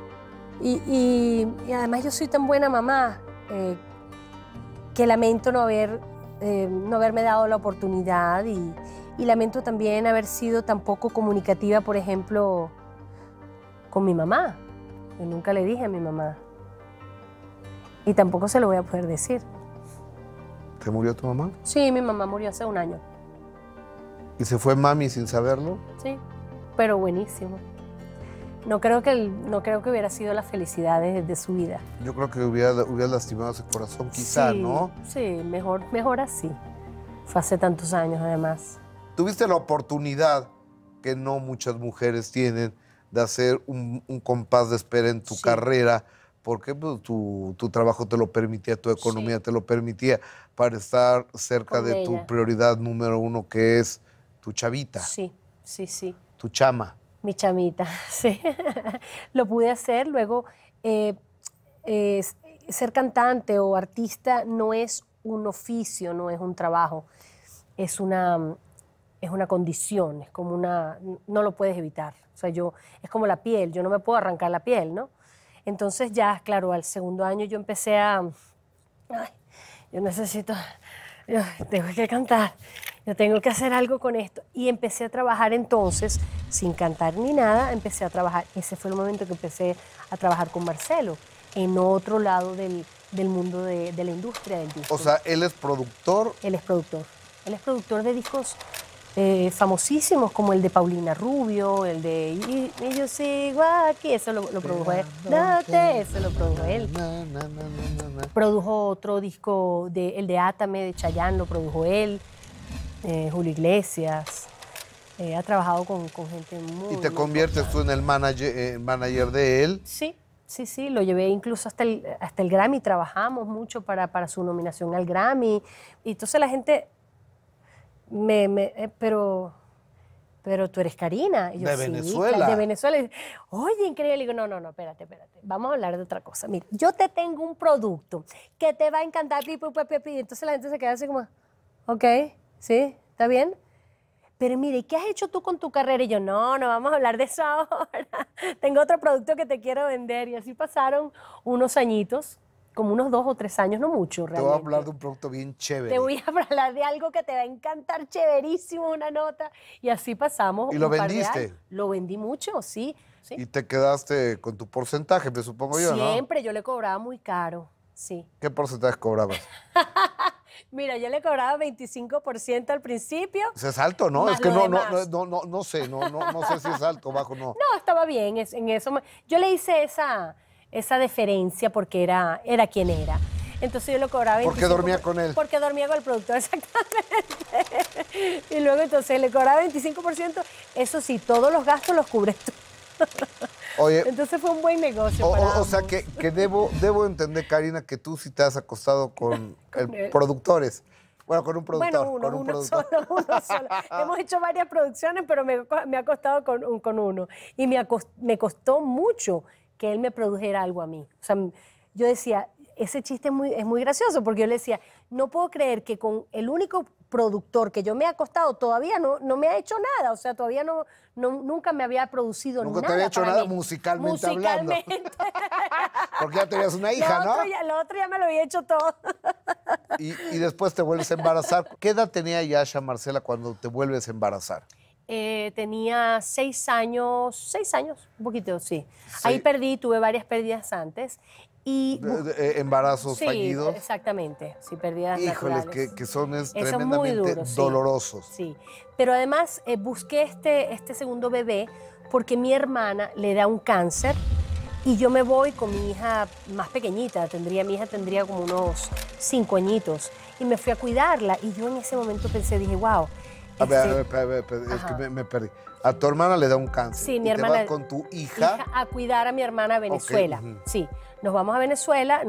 Y además yo soy tan buena mamá que lamento no haberme dado la oportunidad y lamento también haber sido tan poco comunicativa, por ejemplo, con mi mamá. Yo nunca le dije a mi mamá. Y tampoco se lo voy a poder decir. ¿Te murió tu mamá? Sí, mi mamá murió hace un año. ¿Y se fue mami sin saberlo? Sí, pero buenísimo. No creo que hubiera sido la felicidad de su vida. Yo creo que hubiera lastimado ese corazón, quizá, sí, ¿no? Sí, mejor así. Fue hace tantos años, además. Tuviste la oportunidad, que no muchas mujeres tienen, de hacer un compás de espera en tu carrera, porque pues, tu trabajo te lo permitía, tu economía te lo permitía, para estar cerca de tu prioridad número uno, que es tu chavita. Sí. Tu chama. Mi chamita, sí. Lo pude hacer. Luego, ser cantante o artista no es un oficio, no es un trabajo. Es una condición, es como no lo puedes evitar. O sea, es como la piel, yo no me puedo arrancar la piel, ¿no? Entonces ya, claro, al segundo año yo empecé yo tengo que cantar, yo tengo que hacer algo con esto. Y empecé a trabajar entonces, sin cantar ni nada, empecé a trabajar. Ese fue el momento que empecé a trabajar con Marcelo, en otro lado del del mundo de la industria del disco. O sea, él es productor. Él es productor. Él es productor de discos famosísimos como el de Paulina Rubio, el de y yo sigo aquí, eso lo produjo él. Date, eso lo produjo él. Produjo otro disco, el de Átame, de Chayanne, lo produjo él. Julio Iglesias. Ha trabajado con gente muy... ¿Y te conviertes tú en el manager de él? Sí, sí, sí, lo llevé incluso hasta el Grammy, trabajamos mucho para su nominación al Grammy. Y entonces la gente pero tú eres Karina. Y yo, de sí, Venezuela. De Venezuela. Y, oye, increíble. Y digo, no, espérate. Vamos a hablar de otra cosa. Mira, yo te tengo un producto que te va a encantar. Y entonces la gente se queda así como, ok, sí, ¿está bien? Pero mire, ¿qué has hecho tú con tu carrera? Y yo, no vamos a hablar de eso ahora. Tengo otro producto que te quiero vender. Y así pasaron unos añitos, como unos 2 o 3 años, no mucho realmente. Te voy a hablar de un producto bien chévere. Te voy a hablar de algo que te va a encantar, chéverísimo, una nota. Y así pasamos. ¿Y lo vendiste? Lo vendí mucho, sí. Y te quedaste con tu porcentaje, me supongo yo, ¿no? Siempre, yo le cobraba muy caro, sí. ¿Qué porcentaje cobrabas? Mira, yo le cobraba 25% al principio. Es alto, ¿no? Más Es que lo no sé, no sé si es alto o bajo, no. No, estaba bien en eso. Yo le hice esa deferencia porque era quien era. Entonces yo le cobraba 25%. ¿Por qué dormía con él? Porque dormía con el productor, exactamente. Y luego entonces le cobraba 25%. Eso sí, todos los gastos los cubres tú. Oye, entonces fue un buen negocio para o sea ambos. que debo entender, Karina, que tú sí te has acostado con productores. Bueno, con un productor. Bueno, uno solo. Hemos hecho varias producciones, pero me ha costado con uno. Y me costó mucho que él me produjera algo a mí. O sea, yo decía, ese chiste es muy gracioso, porque yo le decía, no puedo creer que con el único productor que yo me he acostado todavía no me ha hecho nada. O sea, todavía nunca me había producido nada. Nunca te había hecho para nada mí. musicalmente hablando. Porque ya tenías una hija, ¿no? Lo otro ya me lo había hecho todo. Y después te vuelves a embarazar. ¿Qué edad tenía Yasha Marcela cuando te vuelves a embarazar? Tenía 6 años, un poquito, sí. Ahí tuve varias pérdidas antes. Y ¿Embarazos sí, fallidos? Exactamente, sí, pérdidas Híjoles, naturales. que son Eso tremendamente muy duro, sí. dolorosos. Sí, pero además busqué este segundo bebé porque mi hermana le da un cáncer y yo me voy con mi hija más pequeñita, mi hija tendría como unos 5 añitos, y me fui a cuidarla. Y yo en ese momento dije, wow. A ver, es que me perdí. A tu hermana le da un cáncer. Sí, mi y hermana. Te vas con tu hija a cuidar a mi hermana a Venezuela. Okay. Sí, nos vamos a Venezuela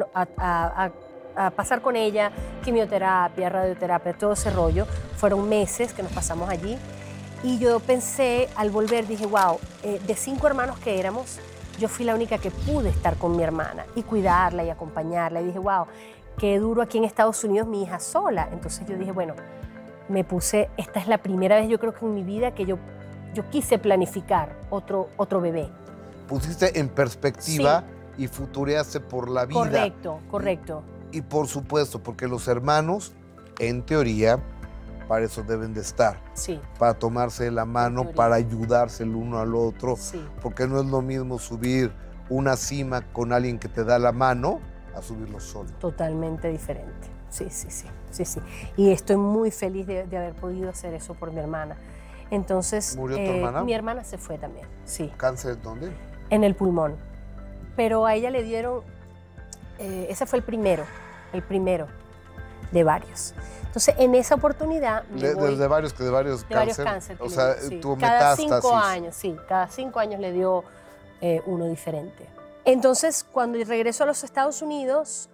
a pasar con ella quimioterapia, radioterapia, todo ese rollo. Fueron meses que nos pasamos allí. Y yo pensé, al volver, dije, wow, de 5 hermanos que éramos, yo fui la única que pude estar con mi hermana y cuidarla y acompañarla. Y dije, wow, qué duro aquí en Estados Unidos mi hija sola. Entonces yo dije, bueno, esta es la primera vez, yo creo que en mi vida, que yo quise planificar otro bebé. Pusiste en perspectiva y futureaste por la vida. Correcto. Y por supuesto, porque los hermanos, en teoría, para eso deben de estar. Sí. Para tomarse la mano, para ayudarse el uno al otro. Sí. Porque no es lo mismo subir una cima con alguien que te da la mano a subirlo solo. Totalmente diferente. Sí. Y estoy muy feliz de haber podido hacer eso por mi hermana. Entonces, ¿murió tu hermana? Mi hermana se fue también, sí. ¿Cáncer dónde? En el pulmón. Pero a ella le dieron, ese fue el primero de varios. Entonces, en esa oportunidad... De varios cánceres. O sea, sí. tuvo cada metástasis. 5 años, sí. Cada 5 años le dio uno diferente. Entonces, cuando regreso a los Estados Unidos,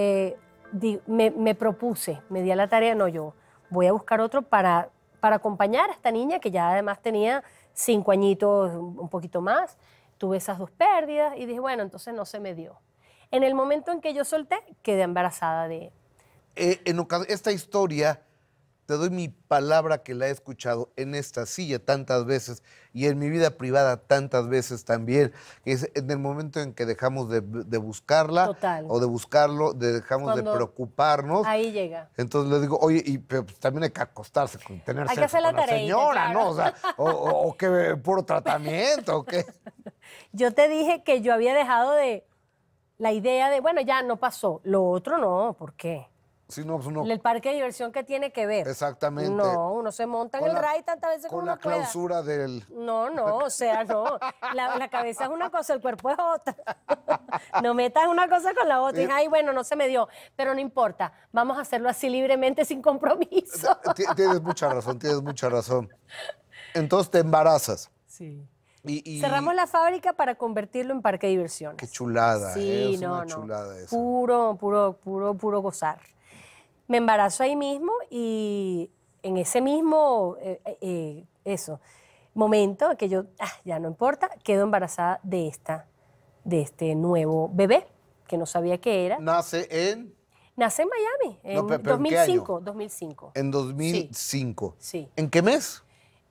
me propuse, me di a la tarea, yo voy a buscar otro para acompañar a esta niña, que ya además tenía 5 añitos, un poquito más. Tuve esas 2 pérdidas y dije, bueno, entonces no se me dio. En el momento en que yo solté, quedé embarazada de... Esta historia, te doy mi palabra que la he escuchado en esta silla tantas veces y en mi vida privada tantas veces también, que es en el momento en que dejamos de buscarla. Total. O de buscarlo, dejamos de preocuparnos. Ahí llega. Entonces le digo, oye, pero también hay que acostarse, tener hay que hacer la tarea, señora, claro. ¿no? O sea, o que puro tratamiento, o qué. Yo te dije que yo había dejado de la idea de, bueno, ya no pasó. Lo otro no, ¿por qué? Sí, no, pues uno, El parque de diversión que tiene que ver. exactamente. No, uno se monta en Con el la- ride tantas veces como Con la uno pueda. clausura del... No, o sea, no. La cabeza es una cosa, el cuerpo es otra. No metas una cosa con la otra. Y, ay, bueno, no se me dio, pero no importa. Vamos a hacerlo así libremente, sin compromiso. Tienes mucha razón, tienes mucha razón. Entonces te embarazas. Sí. Y Cerramos la fábrica para convertirlo en parque de diversiones. qué chulada, Sí, es no, una no. chulada eso. Puro gozar. Me embarazo ahí mismo y en ese mismo momento que yo, ya no importa, quedo embarazada de este nuevo bebé, que no sabía qué era. Nace en... Nace en Miami, en No, pero ¿en qué año? 2005. En 2005. Sí. ¿En qué mes?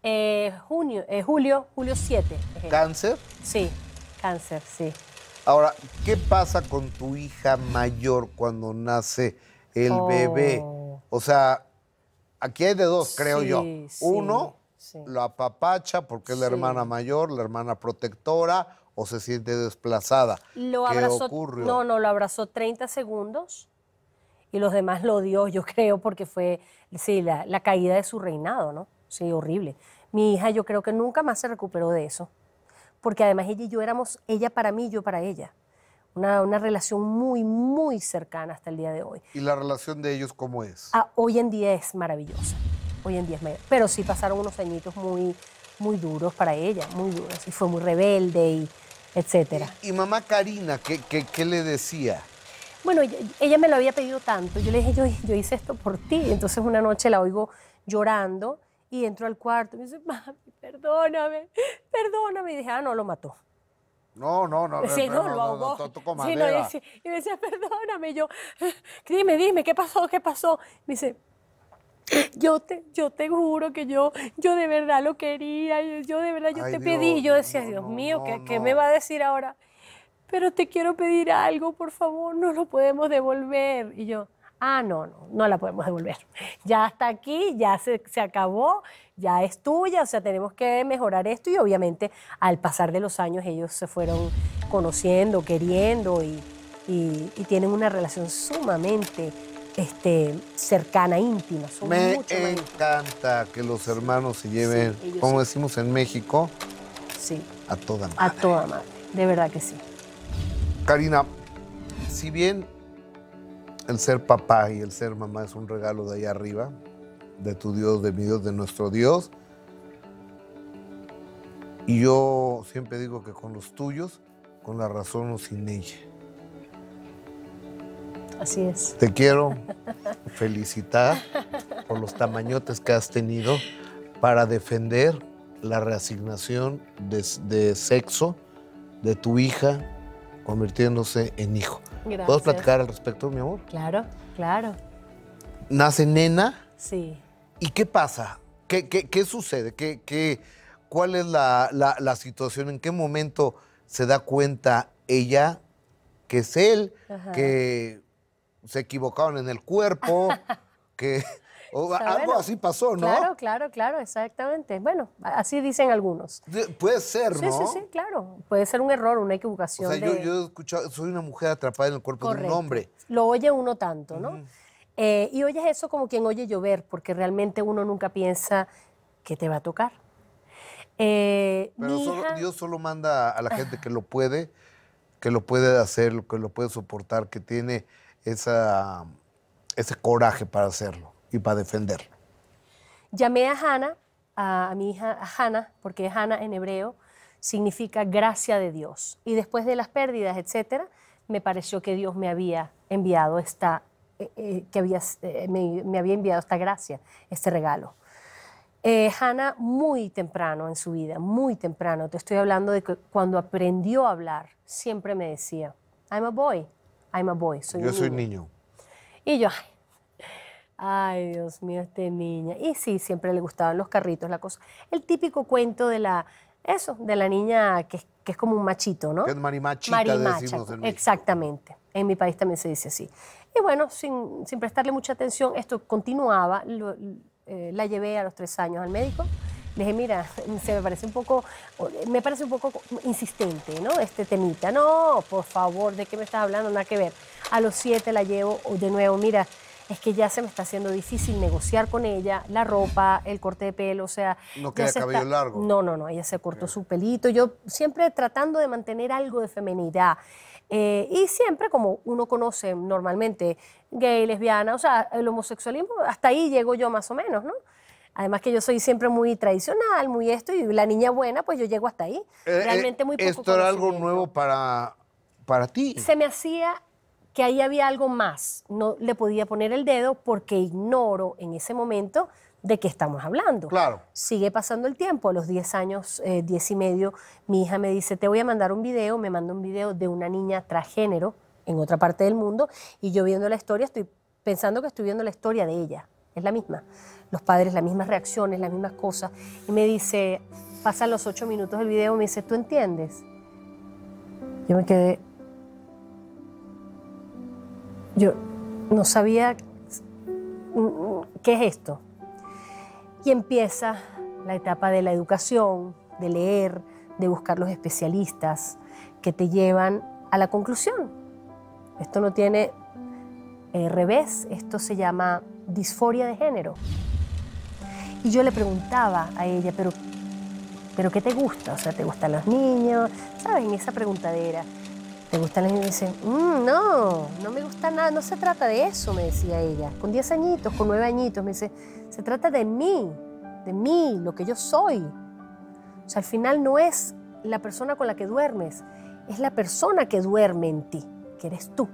Julio 7. ¿Cáncer? Sí, cáncer, sí. Ahora, ¿qué pasa con tu hija mayor cuando nace el bebé? O sea, aquí hay de dos, creo yo. Sí, Uno, sí. lo apapacha porque es la Sí. hermana mayor, la hermana protectora, o se siente desplazada. Lo ¿Qué abrazó, ocurrió? lo abrazó 30 segundos y los demás lo odió, yo creo, porque fue, sí, la caída de su reinado, ¿no? Sí, horrible. Mi hija yo creo que nunca más se recuperó de eso, porque además ella y yo éramos, ella para mí, yo para ella. Una relación muy cercana hasta el día de hoy. ¿Y la relación de ellos cómo es? Hoy en día es maravillosa, pero sí pasaron unos añitos muy duros para ella, muy duros, y fue muy rebelde y etcétera. ¿Y mamá Karina, qué le decía? Bueno, ella me lo había pedido tanto. Yo le dije, yo hice esto por ti. Entonces una noche la oigo llorando y entro al cuarto y me dice, mami, perdóname. Y dije, no, lo mató. No, Sí, no, lo ahogó. tocó Sí, madera. y me decía, perdóname. Y yo, dime, ¿qué pasó? Me dice, yo te juro que yo de verdad lo quería. Yo de verdad, yo Ay, te pedí. Y yo decía, Dios mío, ¿qué me va a decir ahora? Pero te quiero pedir algo, por favor, no lo podemos devolver. Y yo, no la podemos devolver. Ya está aquí, ya se acabó, ya es tuya, o sea, tenemos que mejorar esto. Y obviamente al pasar de los años ellos se fueron conociendo, queriendo y tienen una relación sumamente cercana, íntima. Son Me mucho más íntimos. encanta que los hermanos se lleven, ellos como sí. decimos en México, Sí, a toda madre. a toda madre, de verdad que sí. Karina, si bien el ser papá y el ser mamá es un regalo de allá arriba, de tu Dios, de mi Dios, de nuestro Dios, y yo siempre digo que con los tuyos, con la razón o sin ella. Así es. Te quiero felicitar por los tamañotes que has tenido para defender la reasignación de sexo de tu hija convirtiéndose en hijo. Gracias. ¿Puedes platicar al respecto, mi amor? Claro. Nace nena. Sí. ¿Y qué pasa? ¿Qué sucede? ¿Cuál es la situación? ¿En qué momento se da cuenta ella que es él, Ajá. que se equivocaron en el cuerpo, que algo así pasó, ¿no? Claro, exactamente. Bueno, así dicen algunos. Puede ser, ¿no? Sí, claro. Puede ser un error, una equivocación. O sea, yo he escuchado, soy una mujer atrapada en el cuerpo de un Correcto. hombre. Lo oye uno tanto, ¿no? Y oyes eso como quien oye llover, porque realmente uno nunca piensa que te va a tocar. Pero Dios solo manda a la gente que lo puede hacer, que lo puede soportar, que tiene ese coraje para hacerlo y para defenderlo. Llamé a Hannah, a mi hija Hannah, porque Hannah en hebreo significa gracia de Dios. Y después de las pérdidas, etcétera, me pareció que Dios me había enviado me había enviado esta gracia, este regalo. Hannah muy temprano en su vida, muy temprano, te estoy hablando de que cuando aprendió a hablar, siempre me decía, I'm a boy, Yo soy niño. Y yo, ay, Dios mío, niña. Y sí, siempre le gustaban los carritos, la cosa. El típico cuento de la niña que es como un machito, ¿no? Que es marimachita, decimos en México. Exactamente. En mi país también se dice así. Y bueno, sin prestarle mucha atención, esto continuaba. La llevé a los 3 años al médico Le dije, mira, me parece un poco insistente, ¿no? Este temita. No, por favor, ¿de qué me estás hablando? Nada que ver. A los 7 la llevo de nuevo, mira, es que ya se me está haciendo difícil negociar con ella, la ropa, el corte de pelo, o sea... No queda cabello largo. No, ella se cortó su pelito. Yo siempre tratando de mantener algo de feminidad. Y siempre, como uno conoce normalmente, gay, lesbiana, o sea, el homosexualismo, hasta ahí llego yo más o menos, ¿no? Además que yo soy siempre muy tradicional, muy esto, y la niña buena, pues yo llego hasta ahí. Realmente muy poco ¿Esto era algo nuevo para ti? Se me hacía que ahí había algo más. No le podía poner el dedo porque ignoro en ese momento de qué estamos hablando. Claro. Sigue pasando el tiempo, a los 10 años, 10 y medio, mi hija me dice, te voy a mandar un video, me manda un video de una niña transgénero en otra parte del mundo, y yo viendo la historia estoy pensando que estoy viendo la historia de ella, es la misma. Los padres, las mismas reacciones, las mismas cosas, y me dice, pasan los 8 minutos del video, me dice, ¿tú entiendes? Yo me quedé... Yo no sabía qué es esto. Y empieza la etapa de la educación, de leer, de buscar los especialistas que te llevan a la conclusión. Esto no tiene revés, esto se llama disforia de género. Y yo le preguntaba a ella, ¿pero qué te gusta? O sea, ¿te gustan los niños? ¿Sabes? En esa preguntadera. ¿Te gustan los niños? Y dice, no me gusta nada, no se trata de eso, me decía ella. Con 10 añitos, con 9 añitos, me dice, se trata de mí, lo que yo soy. O sea, al final no es la persona con la que duermes, es la persona que duerme en ti, que eres tú.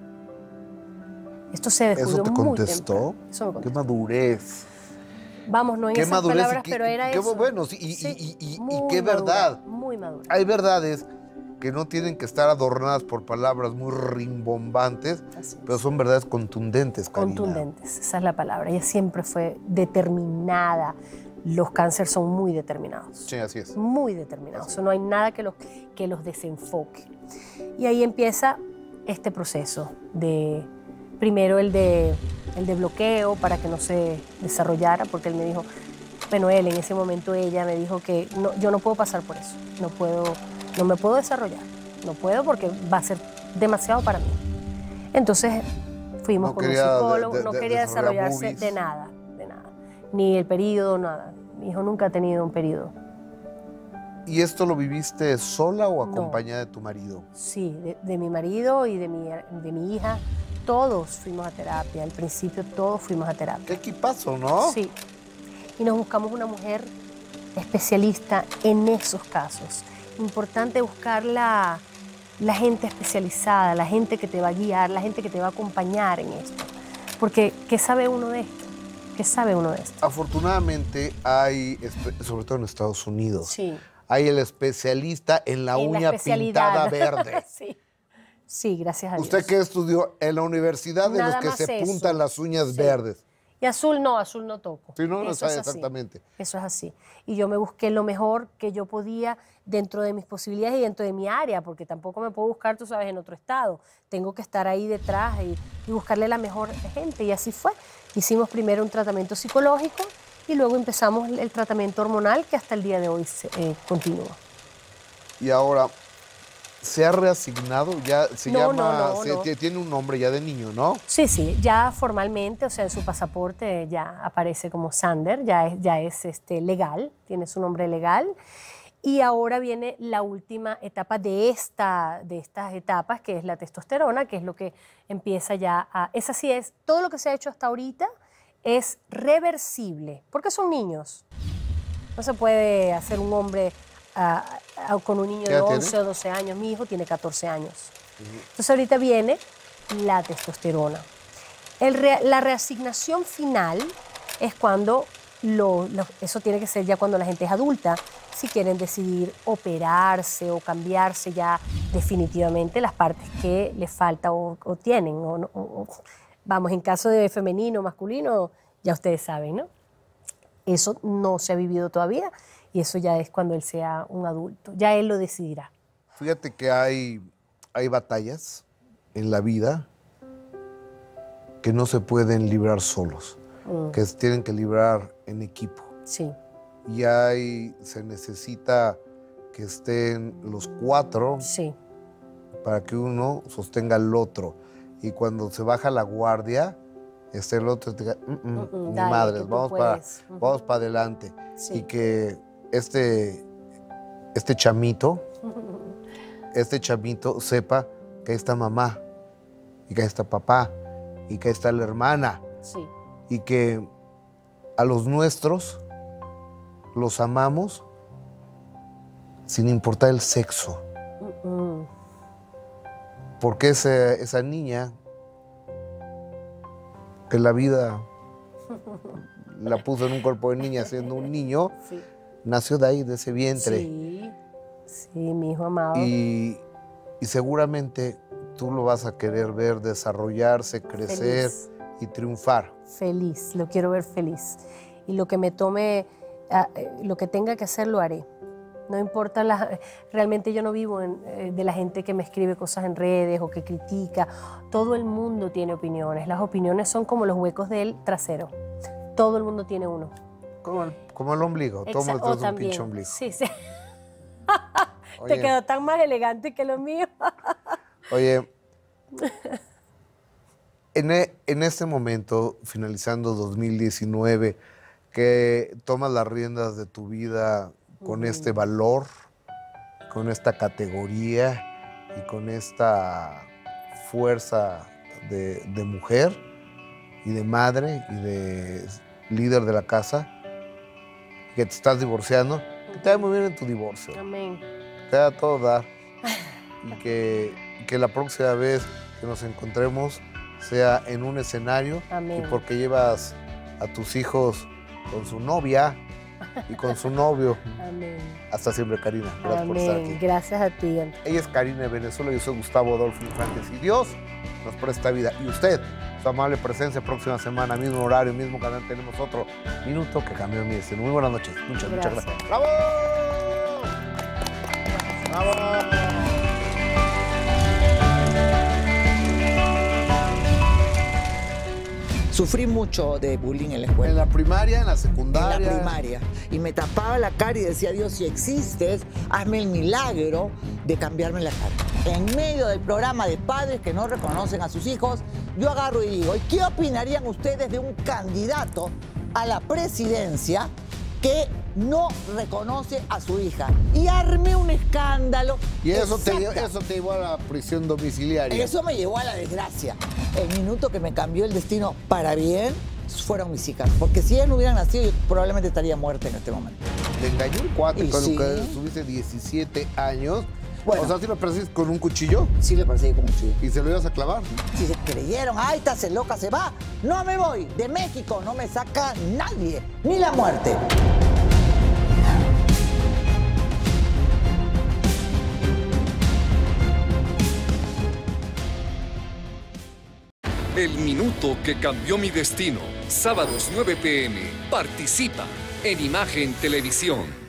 Esto se descubrió muy temprano. Eso me contestó. Qué madurez. Vamos, no en esas palabras, pero era eso. Bueno, sí, y qué verdad. Muy madura. Hay verdades que no tienen que estar adornadas por palabras muy rimbombantes, pero son verdades contundentes, Karina. Contundentes, esa es la palabra. Ella siempre fue determinada. Los cánceres son muy determinados. Sí, así es. Muy determinados. O sea, no hay nada que los desenfoque. Y ahí empieza este proceso de, primero el de bloqueo para que no se desarrollara, porque él me dijo, bueno, él en ese momento, ella me dijo que no, yo no puedo pasar por eso, no me puedo desarrollar, no puedo porque va a ser demasiado para mí. Entonces fuimos con un psicólogo, no quería desarrollarse de nada, ni el periodo, nada. Mi hijo nunca ha tenido un periodo. ¿Y esto lo viviste sola o acompañada de tu marido? Sí, de mi marido y de mi hija. Todos fuimos a terapia. Al principio todos fuimos a terapia. Qué equipazo, ¿no? Sí. Y nos buscamos una mujer especialista en esos casos. Importante buscar la gente especializada, la gente que te va a guiar, la gente que te va a acompañar en esto. Porque, ¿qué sabe uno de esto? ¿Qué sabe uno de esto? Afortunadamente hay, sobre todo en Estados Unidos, sí, hay el especialista en la uña pintada verde. Sí. Sí, gracias a Dios. ¿Usted qué estudió? En la universidad de los que se puntan las uñas verdes. Y azul no toco. Sí, no sabe exactamente. Eso es así. Y yo me busqué lo mejor que yo podía dentro de mis posibilidades y dentro de mi área, porque tampoco me puedo buscar, tú sabes, en otro estado. Tengo que estar ahí detrás y buscarle la mejor gente. Y así fue. Hicimos primero un tratamiento psicológico y luego empezamos el tratamiento hormonal que hasta el día de hoy continúa. Y ahora, ¿se ha reasignado? Ya se llama, no. Tiene un nombre ya de niño, ¿no? Sí, ya formalmente, o sea, en su pasaporte ya aparece como Sander, ya es legal, tiene su nombre legal. Y ahora viene la última etapa de estas etapas, que es la testosterona, que es lo que empieza ya a... Esa sí es, todo lo que se ha hecho hasta ahorita es reversible, porque son niños. No se puede hacer un hombre con un niño de 11 o 12 años. Mi hijo tiene 14 años. Entonces ahorita viene la testosterona. La reasignación final es cuando, eso tiene que ser ya cuando la gente es adulta, si quieren decidir operarse o cambiarse ya definitivamente las partes que les falta o tienen. Vamos, en caso de femenino o masculino, ya ustedes saben, ¿no? Eso no se ha vivido todavía y eso ya es cuando él sea un adulto. Ya él lo decidirá. Fíjate que hay batallas en la vida que no se pueden librar solos, que se tienen que librar en equipo. Sí. se necesita que estén los 4 Sí. para que uno sostenga al otro. Y cuando se baja la guardia, el otro te diga, ni dale, madres, que tú vamos puedes. para adelante. Sí. Y que este chamito sepa que ahí está mamá, y que ahí está papá, y que ahí está la hermana, Sí. y que a los nuestros los amamos sin importar el sexo. Porque esa niña que la vida la puso en un cuerpo de niña siendo un niño, Sí. nació de ahí, de ese vientre. Sí. Sí, mi hijo amado. Y seguramente tú lo vas a querer ver desarrollarse, crecer Feliz. y triunfar. Feliz, lo quiero ver feliz. Y lo que me tome, lo que tenga que hacer, lo haré. No importa, realmente yo no vivo de la gente que me escribe cosas en redes o que critica. Todo el mundo tiene opiniones. Las opiniones son como los huecos del trasero. Todo el mundo tiene uno. Como el ombligo. Todo el mundo tiene un pinche ombligo. Sí, sí. Oye, Te quedó tan más elegante que lo mío. Oye, en este momento, finalizando 2019, que tomas las riendas de tu vida con este valor, con esta categoría y con esta fuerza de mujer y de madre y de líder de la casa, que te estás divorciando, que te vaya muy bien en tu divorcio. Amén. Te da todo dar. Y que la próxima vez que nos encontremos sea en un escenario. Amén. Y porque llevas a tus hijos con su novia y con su novio. Amén. Hasta siempre, Karina. Gracias por estar Amén. aquí. Gracias a ti. Ella es Karina de Venezuela, yo soy Gustavo Adolfo Infrantes. Y Dios nos presta vida. Y usted, su amable presencia, próxima semana, mismo horario, mismo canal, tenemos otro minuto que cambió mi destino. Muy buenas noches. Muchas gracias. ¡Bravo! ¡Bravo! Sufrí mucho de bullying en la escuela. En la primaria, en la secundaria. En la primaria. Y me tapaba la cara y decía, Dios, si existes, hazme el milagro de cambiarme la cara. En medio del programa de padres que no reconocen a sus hijos, yo agarro y digo, ¿y qué opinarían ustedes de un candidato a la presidencia que no reconoce a su hija? Y armé un escándalo. Y eso te llevó a la prisión domiciliaria. Eso me llevó a la desgracia. El minuto que me cambió el destino para bien fueron mis hijas. Porque si ellas no hubieran nacido, yo probablemente estaría muerta en este momento. Te engañó un cuate Y con sí. el que tuviste 17 años. Bueno. O sea, ¿sí lo persigues con un cuchillo? Sí le perseguí como un chido. ¿Y se lo ibas a clavar? Si se creyeron, ay, esta se loca, se va. No me voy. De México no me saca nadie, ni la muerte. El minuto que cambió mi destino. Sábados 9 p.m. Participa en Imagen Televisión.